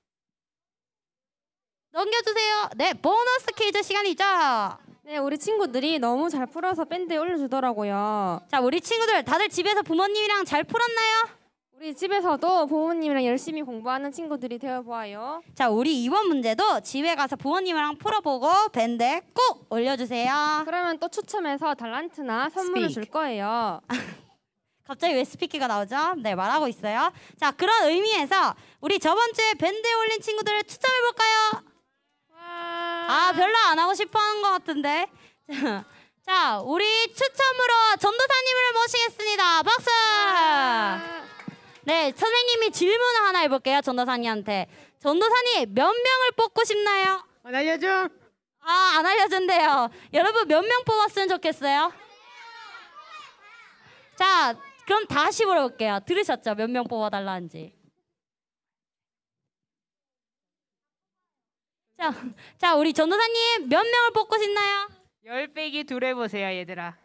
넘겨주세요. 네, 보너스 퀴즈 시간이죠. 네, 우리 친구들이 너무 잘 풀어서 밴드에 올려주더라고요. 자, 우리 친구들 다들 집에서 부모님이랑 잘 풀었나요? 우리 집에서도 부모님이랑 열심히 공부하는 친구들이 되어보아요. 자, 우리 이번 문제도 집에 가서 부모님이랑 풀어보고 밴드에 꼭 올려주세요. 그러면 또 추첨해서 달란트나 선물을 Speak. 줄 거예요. 갑자기 왜 스피키가 나오죠? 네, 말하고 있어요. 자, 그런 의미에서 우리 저번 주에 밴드에 올린 친구들을 추첨해볼까요? 아, 별로 안 하고 싶어하는 것 같은데. 자, 우리 추첨으로 전도사님을 모시겠습니다. 박수! 네, 선생님이 질문을 하나 해볼게요. 전도사님한테. 전도사님, 몇 명을 뽑고 싶나요? 알려줘. 아, 안 알려준대요. 여러분 몇 명 뽑았으면 좋겠어요? 자, 그럼 다시 물어볼게요. 들으셨죠? 몇 명 뽑아달라는지. 자, 우리 전도사님 몇 명을 뽑고 싶나요? 10 빼기 2 해보세요, 얘들아.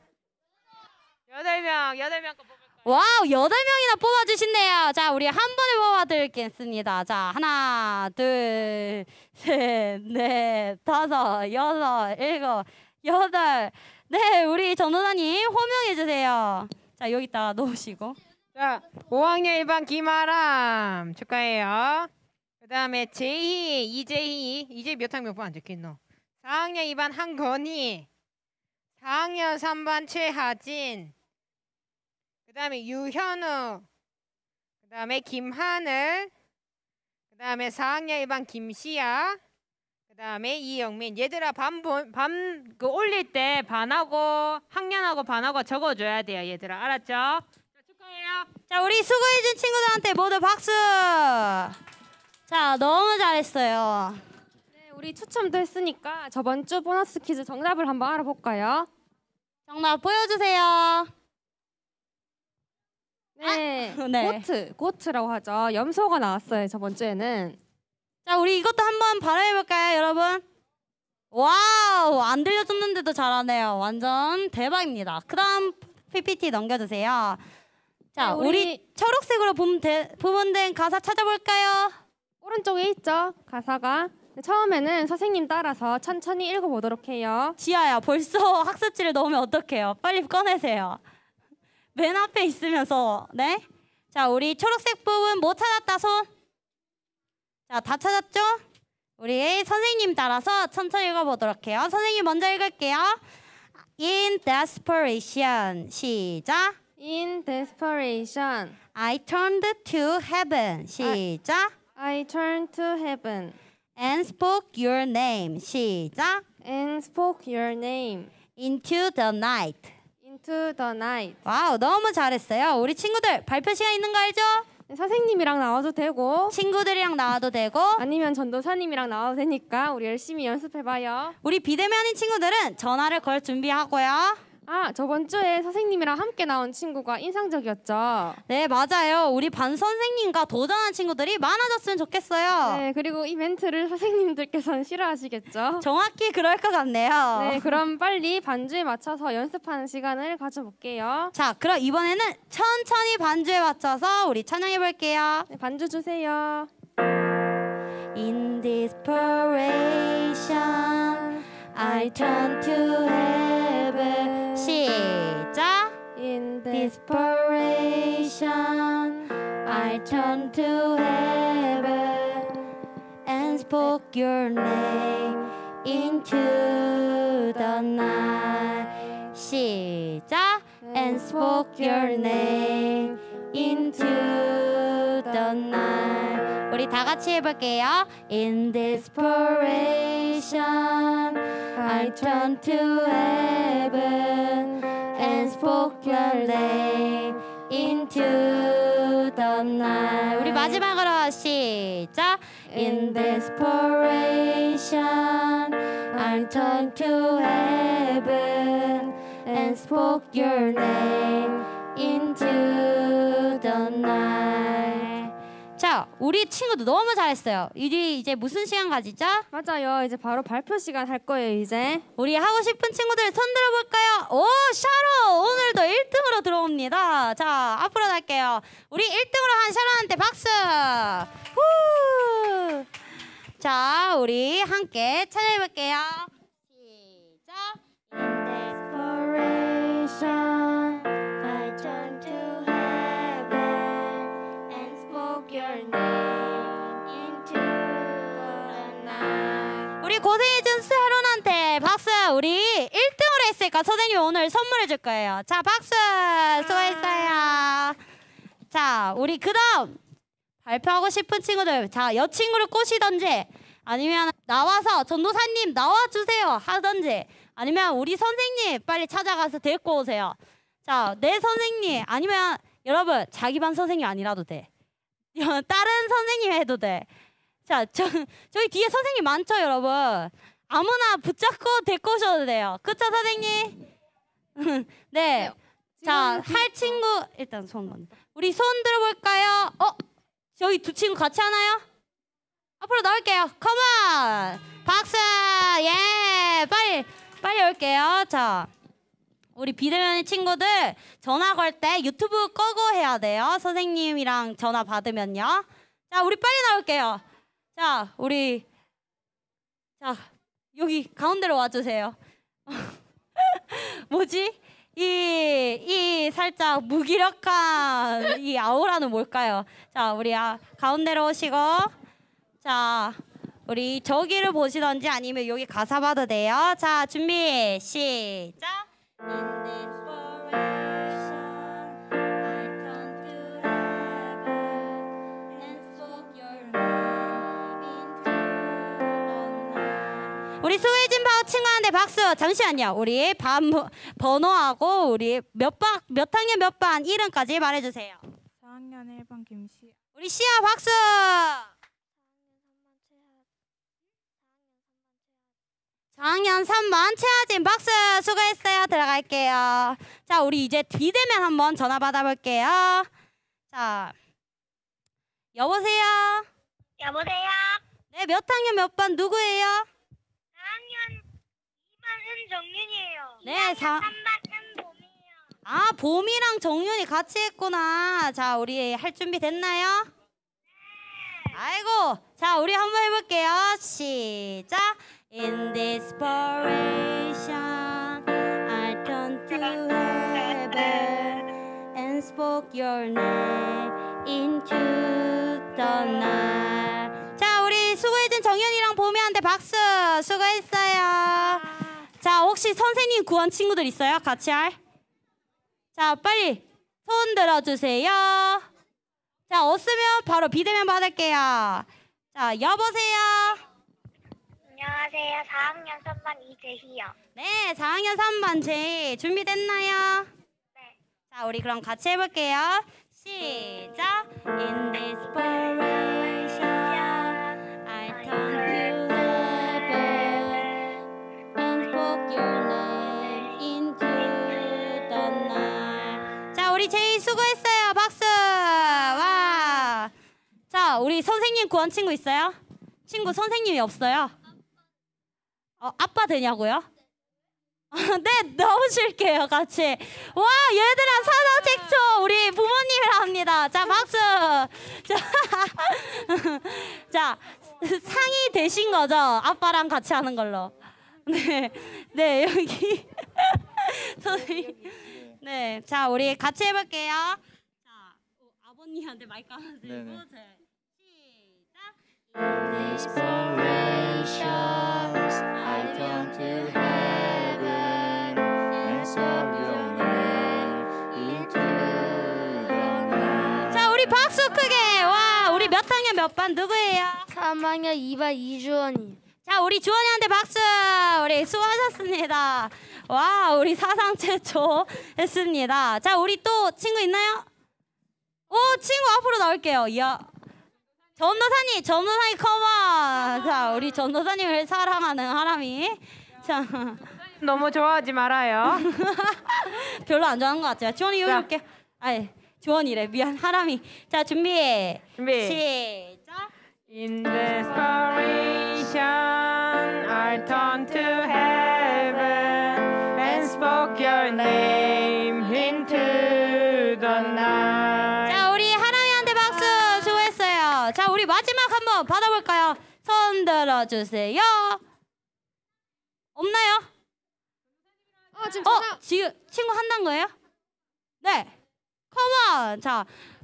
8명 거 뽑을 거예요. 와우, 8명이나 뽑아주신대요. 자, 우리 한 번에 뽑아드리겠습니다. 자, 하나, 둘, 셋, 넷, 다섯, 여섯, 일곱, 여덟. 네, 우리 전도사님 호명해주세요. 자, 여기다가 놓으시고. 자, 5학년 1반 김아람 축하해요. 그 다음에 제희, 이재희 몇 학년 안 적혀있노? 4학년 2반 한건희, 4학년 3반 최하진, 그 다음에 유현우, 그 다음에 김하늘, 그 다음에 4학년 1반 김시아, 그 다음에 이영민. 얘들아 그 올릴 때 반하고 학년하고 반하고 적어줘야 돼요, 얘들아. 알았죠? 자, 축하해요. 자, 우리 수고해준 친구들한테 모두 박수. 자, 너무 잘했어요. 네, 우리 추첨도 했으니까 저번 주 보너스 퀴즈 정답을 한번 알아볼까요? 정답 보여주세요. 네, 네. 고트라고 하죠. 염소가 나왔어요, 저번 주에는. 자, 우리 이것도 한번 발음해볼까요, 여러분? 와우, 안 들려줬는데도 잘하네요. 완전 대박입니다. 그 다음 PPT 넘겨주세요. 자, 네, 우리 초록색으로 부분된 가사 찾아볼까요? 오른쪽에 있죠, 가사가. 네, 처음에는 선생님 따라서 천천히 읽어보도록 해요. 지아야, 벌써 학습지를 넣으면 어떡해요? 빨리 꺼내세요. 맨 앞에 있으면서. 네? 자, 우리 초록색 부분 뭐 찾았다, 손? 자, 다 찾았죠? 우리 선생님 따라서 천천히 읽어보도록 해요. 선생님 먼저 읽을게요. In desperation. 시작. In desperation, I turned to heaven. 시작. I turned to heaven And spoke your name. 시작. and spoke your name Into the night. into the night. 와우, 너무 잘했어요. 우리 친구들 발표 시간 있는 거 알죠? 네, 선생님이랑 나와도 되고 친구들이랑 나와도 되고 아니면 전도사님이랑 나와도 되니까 우리 열심히 연습해봐요. 우리 비대면인 친구들은 전화를 걸 준비하고요. 아, 저번 주에 선생님이랑 함께 나온 친구가 인상적이었죠. 네, 맞아요. 우리 반 선생님과 도전한 친구들이 많아졌으면 좋겠어요. 네, 그리고 이 멘트를 선생님들께서는 싫어하시겠죠. 정확히 그럴 것 같네요. 네, 그럼 빨리 반주에 맞춰서 연습하는 시간을 가져볼게요. 자, 그럼 이번에는 천천히 반주에 맞춰서 우리 찬양해 볼게요. 네, 반주 주세요. In desperation, I turn to heaven. 시작. In Desperation, I turn to heaven and spoke your name into the night. 시작. And spoke your name into the night. 우리 다 같이 해볼게요. In desperation, I turned to heaven and spoke your name into the night. 우리 마지막으로 시작. In desperation, I turned to heaven and spoke your name into the night. 자, 우리 친구도 너무 잘했어요. 이제 무슨 시간 가지죠? 맞아요. 이제 바로 발표 시간 할 거예요, 이제. 우리 하고 싶은 친구들 손 들어볼까요? 오, 샤로 오늘도 1등으로 들어옵니다. 자, 앞으로 갈게요. 우리 1등으로 한 샤로한테 박수. 후. 자, 우리 함께 찬양해볼게요. 시작. In desperation, I turn to heaven and spoke your name into the night. 우리 고생해준 샤론한테 박수. 우리 1등으로 했으니까 선생님이 오늘 선물해 줄 거예요. 자, 박수. 수고했어요. 자, 우리 그다음 발표하고 싶은 친구들. 자, 여친구를 꼬시던지 아니면 나와서 전도사님 나와주세요 하던지 아니면 우리 선생님 빨리 찾아가서 데리고 오세요. 자, 내 선생님 아니면 여러분 자기 반 선생님 아니라도 돼. 다른 선생님 해도 돼. 자, 저기 뒤에 선생님 많죠, 여러분. 아무나 붙잡고 데리고 오셔도 돼요. 그쵸, 선생님? 네. 자, 할 친구 일단 손 먼저. 우리 손 들어볼까요? 저기 두 친구 같이 하나요? 앞으로 나올게요. 컴온. 박수. 예, 빨리 올게요. 자, 우리 비대면 친구들 전화 걸 때 유튜브 끄고 해야 돼요. 선생님이랑 전화 받으면요. 자, 우리 빨리 나올게요. 자, 여기 가운데로 와주세요. 뭐지? 이 살짝 무기력한 이 아우라는 뭘까요? 자, 우리 가운데로 오시고, 자, 우리 저기를 보시던지 아니면 여기 가사 봐도 돼요. 자, 준비 시작. In desperation, I turn to heaven and spoke your name into the night. 우리 수혜진 바우 친구한테 박수. 잠시만요. 우리 번호하고 우리 몇 학년 몇 반 이름까지 말해주세요. 4학년 1반 김시아. 우리 시아 박수. 4학년 3반 최하진 박수. 수고했어요. 들어갈게요. 자, 우리 이제 비대면 한번 전화 받아볼게요. 자, 여보세요. 여보세요. 네, 몇 학년 몇 반 누구예요? 4학년 2반 은정윤이에요. 네, 3반 은봄이에요. 아, 봄이랑 정윤이 같이 했구나. 자, 우리 할 준비 됐나요? 네. 아이고, 자, 우리 한번 해볼게요. 시작. In desperation, I turned to heaven and spoke your name into the night. 자, 우리 수고해준 정윤이랑 봄이한테 박수. 수고했어요. 자, 혹시 선생님 구한 친구들 있어요? 같이 할? 자, 빨리 손 들어주세요. 자, 없으면 바로 비대면 받을게요. 자, 여보세요. 안녕하세요. 4학년 3반 이재희요. 네, 4학년 3반 제이 준비됐나요? 네. 자, 우리 그럼 같이 해볼게요. 시작. In desperation, I turn to heaven and spoke your name into the night. 자, 우리 제이 수고했어요. 박수. 와. 자, 우리 선생님 구한 친구 있어요? 친구 선생님이 없어요. 아빠 되냐고요? 네, 넣어줄게요, 같이. 와, 얘들아, 사자책초 우리 부모님이랑 합니다. 자, 박수. 자, 상이 되신 거죠? 아빠랑 같이 하는 걸로. 네, 네, 여기. 선생님. 네, 자, 우리 같이 해볼게요. 자, 아버님한테 마이크 하나 들고. 네네. 시작. I turn to heaven and spoke your name into the night. 자, 우리 박수 크게. 와, 우리 몇 학년 몇 반 누구예요? 3학년 2반 이주원이. 자, 우리 주원이한테 박수. 우리 수고하셨습니다. 와, 우리 사상 최초 했습니다. 자, 우리 또 친구 있나요? 오, 친구 앞으로 나올게요. 이야. 전도사님 컴온. 자, 우리 전도사님을 사랑하는 하람이. 자, 너무 좋아하지 말아요. 별로 안 좋아하는 것 같아요. 주원이 여기 자. 올게. 아이, 주원이래. 미안, 하람이. 자, 준비. 준비. 시작. In desperation, I turned to heaven and spoke your name into the night. 자, 우리 하람이한테 박수. 수고했어요. 자, 우리 마지막 한번 받아볼까요? 손 들어주세요. 없나요? 지금 전화. 지금 친구 한다는 거예요? 네. 컴온. 자,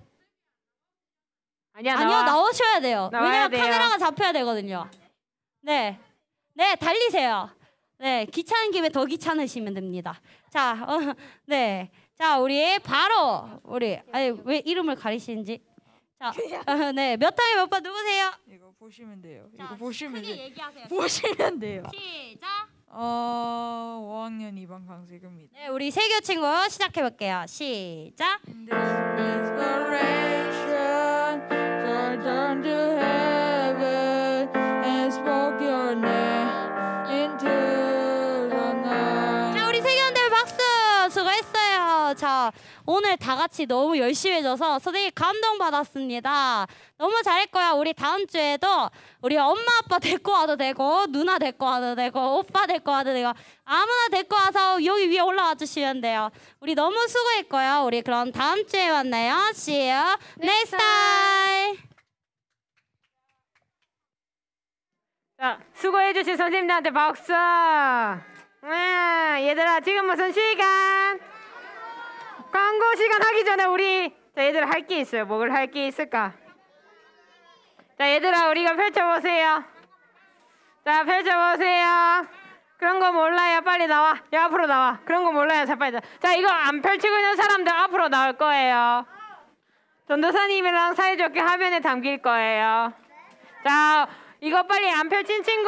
아니야, 아니요, 나와. 나오셔야 돼요. 나와야 왜냐면 돼요. 카메라가 잡혀야 되거든요. 네, 네, 달리세요. 네, 귀찮은 김에 더 귀찮으시면 됩니다. 자, 네, 자, 우리 바로 우리 아니 왜 이름을 가리시는지. 자, 네, 몇 학년 몇 반 누구세요? 이거 보시면 돼요. 자, 이거 보시면 크게 돼요. 얘기하세요. 보시면 돼요. 시작. 5학년 2반 강세금입니다. 네, 우리 세교 친구 시작해 볼게요. 시작. In desperation, I turned to heaven and spoke your name into the night. 자, 우리 세교원들 박수. 수고했어요. 자, 오늘 다 같이 너무 열심히 해줘서 선생님 감동받았습니다. 너무 잘했고요. 우리 다음 주에도 우리 엄마 아빠 데리고 와도 되고 누나 데리고 와도 되고 오빠 데리고 와도 되고 아무나 데리고 와서 여기 위에 올라와 주시면 돼요. 우리 너무 수고했고요. 우리 그럼 다음 주에 만나요. See you next time. 자, 수고해주신 선생님들한테 박수. 얘들아, 지금 무슨 시간? 광고 시간 하기 전에 우리 얘들아 할 게 있어요. 뭘 할 게 있을까? 자, 얘들아, 우리가 펼쳐보세요. 자, 펼쳐보세요. 그런 거 몰라요. 빨리 나와. 야, 앞으로 나와. 그런 거 몰라요. 자, 빨리 나와. 자, 이거 안 펼치고 있는 사람들 앞으로 나올 거예요. 전도사님이랑 사이좋게 화면에 담길 거예요. 자, 이거 빨리 안 펼친 친구,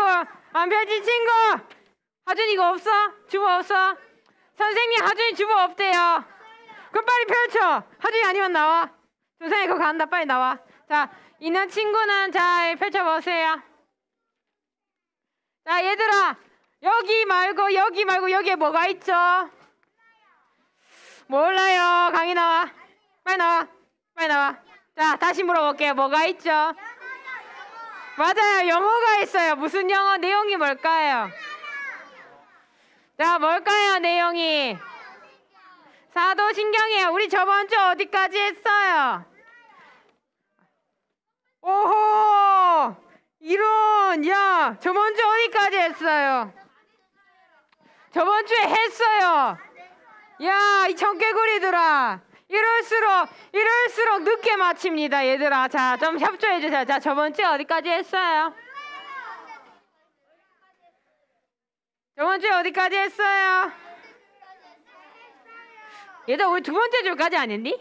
하준이 이거 없어? 주보 없어? 선생님, 하준이 주보 없대요. 그럼 빨리 펼쳐. 하준이 아니면 나와. 선생님 그거 간다. 빨리 나와. 자, 있는 친구는 자 펼쳐보세요. 자, 얘들아, 여기 말고 여기에 뭐가 있죠? 몰라요. 강의 나와. 빨리 나와. 자, 다시 물어볼게요. 뭐가 있죠? 맞아요. 영어가 있어요. 무슨 영어? 내용이 뭘까요? 자, 뭘까요? 내용이 사도신경이에요. 우리 저번 주 어디까지 했어요? 오호, 이런. 야, 저번 주 어디까지 했어요? 저번 주에 했어요. 야, 이 청개구리들아, 이럴수록 늦게 마칩니다. 얘들아, 자, 좀 협조해 주세요. 자, 저번 주에 어디까지 했어요? 저번 주에 어디까지 했어요? 얘들아, 우리 두 번째 줄까지 안 했니?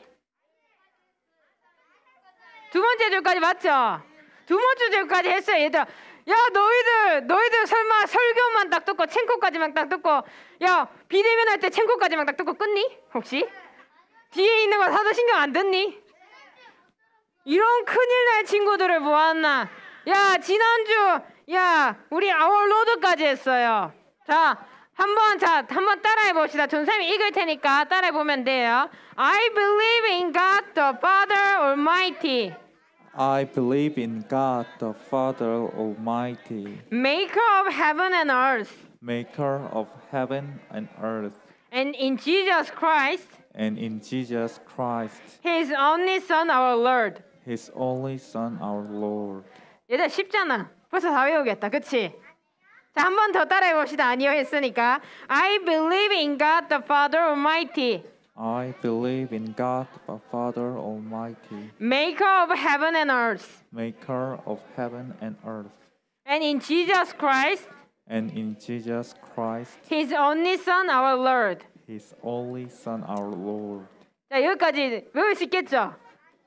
두 번째 줄까지 맞죠? 두 번째 줄까지 했어요. 얘들아, 야, 너희들 설마 설교만 딱 듣고 챙코까지만 딱 듣고, 야, 비대면 할 때 챙코까지만 딱 듣고 끝니? 혹시? 뒤에 있는 거 사도신경 안 듣니? 이런 큰일 날 친구들을 보았나? 야, 지난주, 야, 우리 아워로드까지 했어요. 자, 한번 따라해 봅시다. 전사님이 읽을 테니까 따라해 보면 돼요. I believe in God the Father Almighty. I believe in God the Father Almighty, Maker of heaven and earth. maker of heaven and earth, And in Jesus Christ, and in Jesus Christ, His only Son, our Lord. His only Son, our Lord. 얘들 쉽잖아. 벌써 다 외우겠다. 그치? 자, 한 번 더 따라해 봅시다. 아니요 했으니까. I believe in God the Father Almighty. I believe in God the Father Almighty, Maker of heaven and earth. maker of heaven and earth, And in Jesus Christ, and in Jesus Christ, His only Son, our Lord. His only Son, our Lord. 자, 여기까지 외울 수 있겠죠?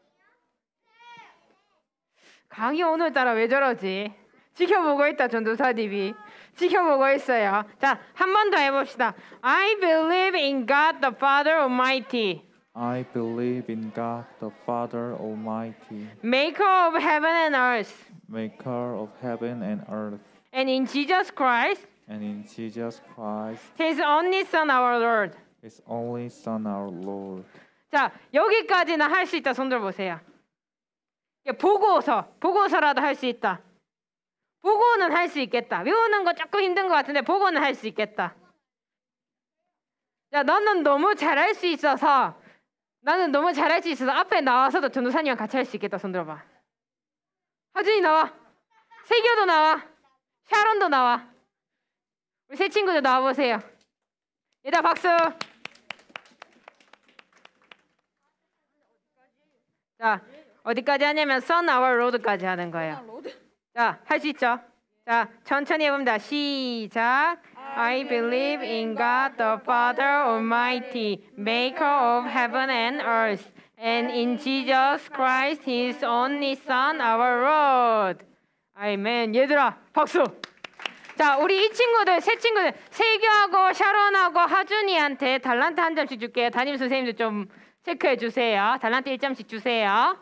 강의 오늘따라 왜 저러지? 지켜보고 있다, 전도사님이. 지켜보고 있어요. 자, 한 번 더 해봅시다. I believe in God the Father Almighty, I believe in God the Father Almighty, Maker of heaven and earth. maker of heaven and earth, And in Jesus Christ, and in Jesus Christ, His only Son, our Lord. His only Son, our Lord. 자, 여기까지는 할 수 있다. 손들 보세요. 보고서라도 할 수 있다. 보고는 할 수 있겠다. 외우는 거 조금 힘든 것 같은데 보고는 할 수 있겠다. 야, 나는 너무 잘할 수 있어서 앞에 나와서도 전도사님이랑 같이 할 수 있겠다. 손 들어봐. 하준이 나와. 세교도 나와. 샤론도 나와. 우리 새 친구들 나와보세요. 얘들아, 박수. 자, 어디까지 하냐면 Son our Lord까지 하는 거예요. 자, 할 수 있죠? 자, 천천히 해봅니다. 시작. I believe in God the Father Almighty, Maker of heaven and earth, and in Jesus Christ, His only Son, our Lord. 아멘. 얘들아, 박수. 자, 우리 이 친구들, 세 친구들, 세교하고 샤론하고 하준이한테 달란트 한 점씩 줄게요. 담임 선생님들 좀 체크해 주세요. 달란트 1점씩 주세요.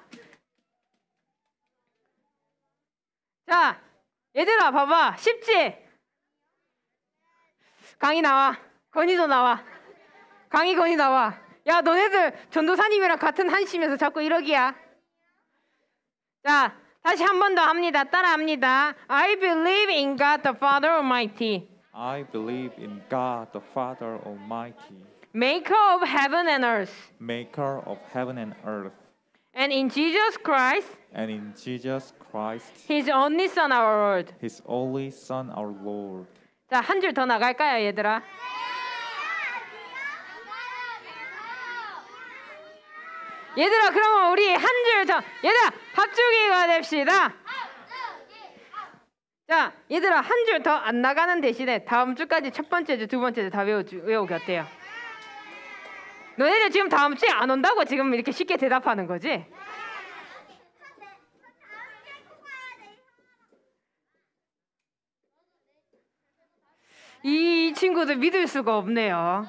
자, 얘들아, 봐봐. 쉽지? 강희 나와. 건희도 나와. 강희, 건희 나와. 야, 너네들 전도사님이랑 같은 한심에서 자꾸 이러기야. 자, 다시 한 번 더 합니다. 따라합니다. I believe in God the Father Almighty. I believe in God the Father Almighty, Maker of heaven and earth. maker of heaven and earth, And in Jesus Christ, and in Jesus Christ, His only Son, our Lord. his only Son, our Lord. 자, 한 줄 더 나갈까요, 얘들아? 얘들아, 그러면 우리 한 줄 더. 얘들아, 합주기가 됩시다. 자, 얘들아, 한 줄 더 안 나가는 대신에 다음 주까지 첫 번째 주, 두 번째 주 다 외우기 어때요? 너네들 지금 다음 주에 안 온다고 지금 이렇게 쉽게 대답하는 거지? 이 친구들 믿을 수가 없네요.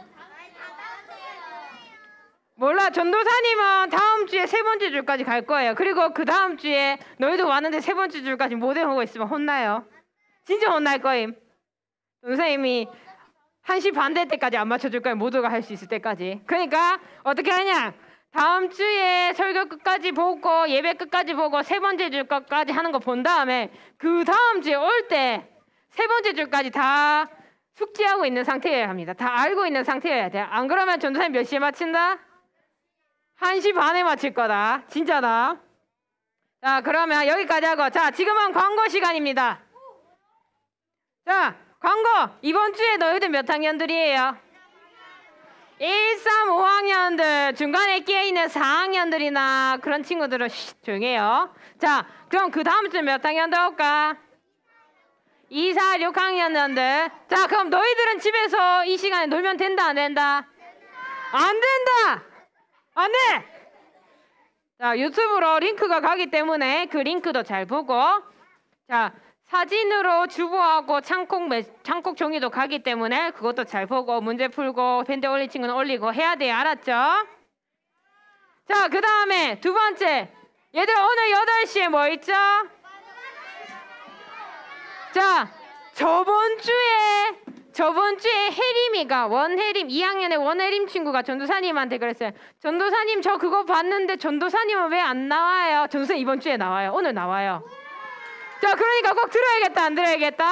몰라, 전도사님은 다음 주에 세 번째 줄까지 갈 거예요. 그리고 그 다음 주에 너희도 왔는데 세 번째 줄까지 못 외우고 있으면 혼나요. 진짜 혼날 거임. 선생님이 1시 반 될 때까지 안 맞춰줄 거예요. 모두가 할 수 있을 때까지. 그러니까 어떻게 하냐, 다음 주에 설교 끝까지 보고 예배 끝까지 보고 세 번째 줄 것까지 하는 거 본 다음에 그 다음 주에 올 때 세 번째 줄까지 다 숙지하고 있는 상태여야 합니다. 다 알고 있는 상태여야 돼. 안 그러면 전도사님 몇 시에 마친다? 1시 반에 마칠 거다. 진짜다. 자, 그러면 여기까지 하고, 자, 지금은 광고 시간입니다. 자, 광고. 이번 주에 너희들 몇 학년들이에요? 1, 3, 5학년들, 중간에 끼어있는 4학년들이나 그런 친구들은 조용히 해요. 자, 그럼 그 다음 주에 몇 학년들 올까? 2, 4, 6학년들. 자, 그럼 너희들은 집에서 이 시간에 놀면 된다, 안 된다? 안 된다! 안 돼! 자, 유튜브로 링크가 가기 때문에 그 링크도 잘 보고, 자, 사진으로 주보하고 창콕 종이도 가기 때문에 그것도 잘 보고 문제 풀고 밴드 올릴 친구는 올리고 해야 돼요. 알았죠? 자, 그 다음에 두 번째. 얘들 오늘 8시에 뭐 있죠? 자, 저번 주에 혜림이가 원혜림 2학년의 원혜림 친구가 전도사님한테 그랬어요. 전도사님 저 그거 봤는데 전도사님은 왜 안 나와요? 전도사님 이번 주에 나와요. 오늘 나와요. 자, 그러니까 꼭 들어야겠다, 안 들어야겠다?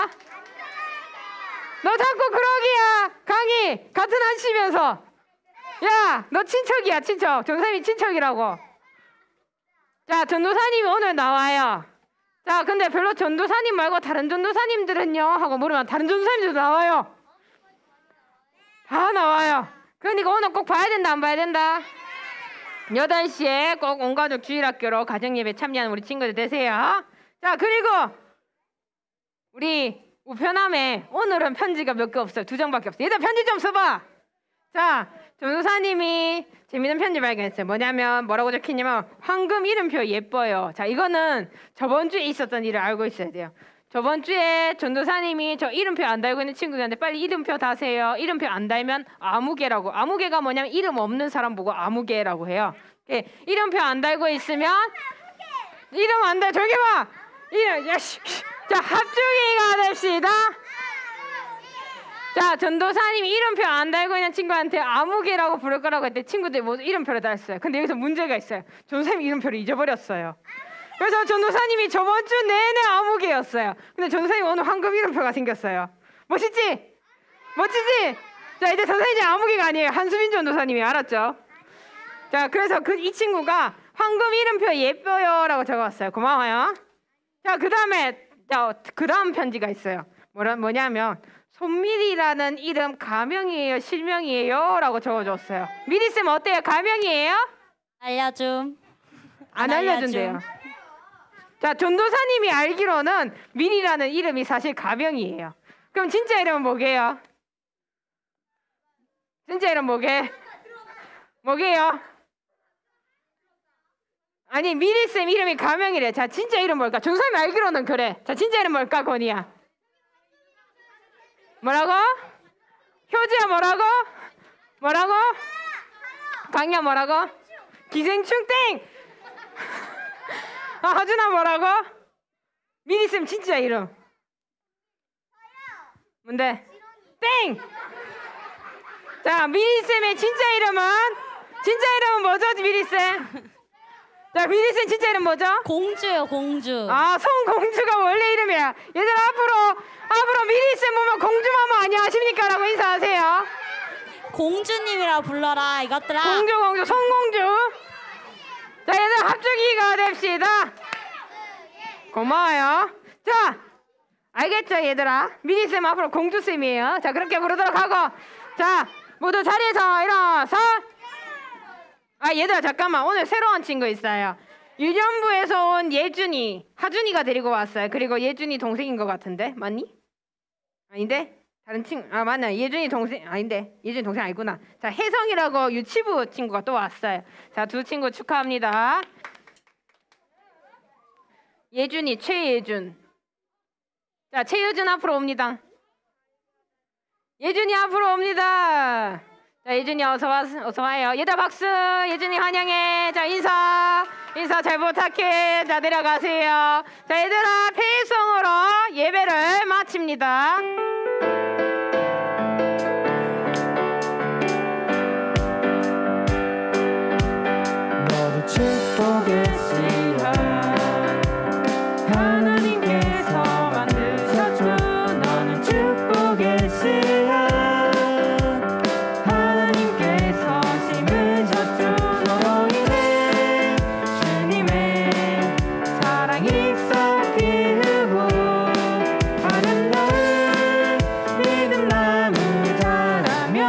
너 자꾸 그러기야. 강희 같은 한시면서. 야, 너 친척이야, 친척. 전도사님이 친척이라고. 자, 전도사님이 오늘 나와요. 자, 근데 별로 전도사님 말고 다른 전도사님들은요? 하고 물으면 다른 전도사님들도 나와요. 다 나와요. 그러니까 오늘 꼭 봐야 된다, 안 봐야 된다? 8시에 꼭 온가족 주일학교로 가정예배 참여하는 우리 친구들 되세요. 자, 그리고 우리 우편함에 오늘은 편지가 몇 개 없어요. 2장밖에 없어요. 얘들 편지 좀 써봐. 자, 전도사님이 재밌는 편지 발견했어요. 뭐라고 적혔냐면 황금 이름표 예뻐요. 자, 이거는 저번 주에 있었던 일을 알고 있어야 돼요. 저번 주에 전도사님이 저 이름표 안 달고 있는 친구들한테 빨리 이름표 다세요. 이름표 안 달면 아무개라고. 아무개가 뭐냐면 이름 없는 사람 보고 아무개라고 해요. 이름표 안 달고 있으면 이름 안 달. 저기 봐. 이름. 야씨. 자, 합주기가 됩시다. 자, 전도사님이 이름표 안 달고 있는 친구한테 아무개라고 부를 거라고 했더니 친구들이 모두 이름표를 달았어요. 근데 여기서 문제가 있어요. 전도사님이 이름표를 잊어버렸어요. 그래서 전도사님이 저번 주 내내 아무개였어요. 근데 전도사님이 오늘 황금 이름표가 생겼어요. 멋있지? 멋지지? 자, 이제 전도사님이 아무개가 아니에요. 한수민 전도사님이. 알았죠? 자, 그래서 이 친구가 황금 이름표 예뻐요라고 적어왔어요. 고마워요. 자, 그 다음 편지가 있어요. 뭐냐면 손미리라는 이름 가명이에요, 실명이에요? 라고 적어줬어요. 미리쌤 어때요? 가명이에요? 알려줌. 안 알려준대요. 자, 전도사님이 알기로는 미리라는 이름이 사실 가명이에요. 그럼 진짜 이름은 뭐게요? 진짜 이름 뭐게요? 아니, 미리쌤 이름이 가명이래. 자, 진짜 이름 뭘까? 전도사님이 알기로는 그래. 자, 진짜 이름 뭘까, 건이야? 뭐라고? 효지야 뭐라고? 강이야 뭐라고? 기생충 땡! 아, 하준아 뭐라고? 미리쌤 진짜 이름 뭔데? 땡! 자, 미리쌤의 진짜 이름은 진짜 이름은 뭐죠, 미리쌤? 자, 미리쌤 진짜 이름 뭐죠? 공주요, 공주. 아, 송공주가 원래 이름이야. 얘들 앞으로 미리쌤 보면 공주마마 안녕하십니까? 라고 인사하세요. 공주님이라 불러라 이것들아. 공주, 송공주. 자, 얘들 합주기가 됩시다. 고마워요. 자, 알겠죠, 얘들아? 미니쌤 앞으로 공주쌤이에요. 자, 그렇게 부르도록 하고. 자, 모두 자리에서 일어서. 아, 얘들아, 잠깐만. 오늘 새로운 친구 있어요. 유년부에서 온 예준이, 하준이가 데리고 왔어요. 그리고 예준이 동생인 것 같은데, 맞니? 아닌데? 다른 친구, 아, 맞나? 예준이 동생, 아닌데. 예준이 동생 아니구나. 자, 혜성이라고 유치부 친구가 또 왔어요. 자, 두 친구 축하합니다. 예준이, 최예준. 자, 최예준 앞으로 옵니다. 예준이 앞으로 옵니다. 자, 예준이 어서 와요. 얘들아 박수. 예준이 환영해. 자, 인사 잘 부탁해. 자, 내려가세요. 자, 얘들아 페이송으로 예배를 마칩니다. 너를 축복의 씨앗 하나님께서 만드셨죠. 너는 축복의 씨앗 하나님께서 심으셨죠. 너로 인해 주님의 사랑이 싹 피우고 아름다운 믿음 나무 자라며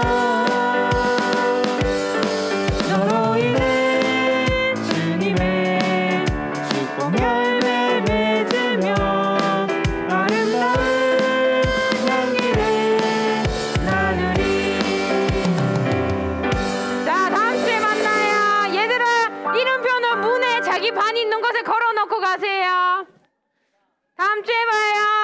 너로 인해 주님의 축복 열매 맺으며 아름다운 향기를 나누리. 자, 다음 주에 만나요. 얘들아, 이름표는 문에 자기 반 있는 곳에 걸어놓고 가세요. 다음 주에 봐요.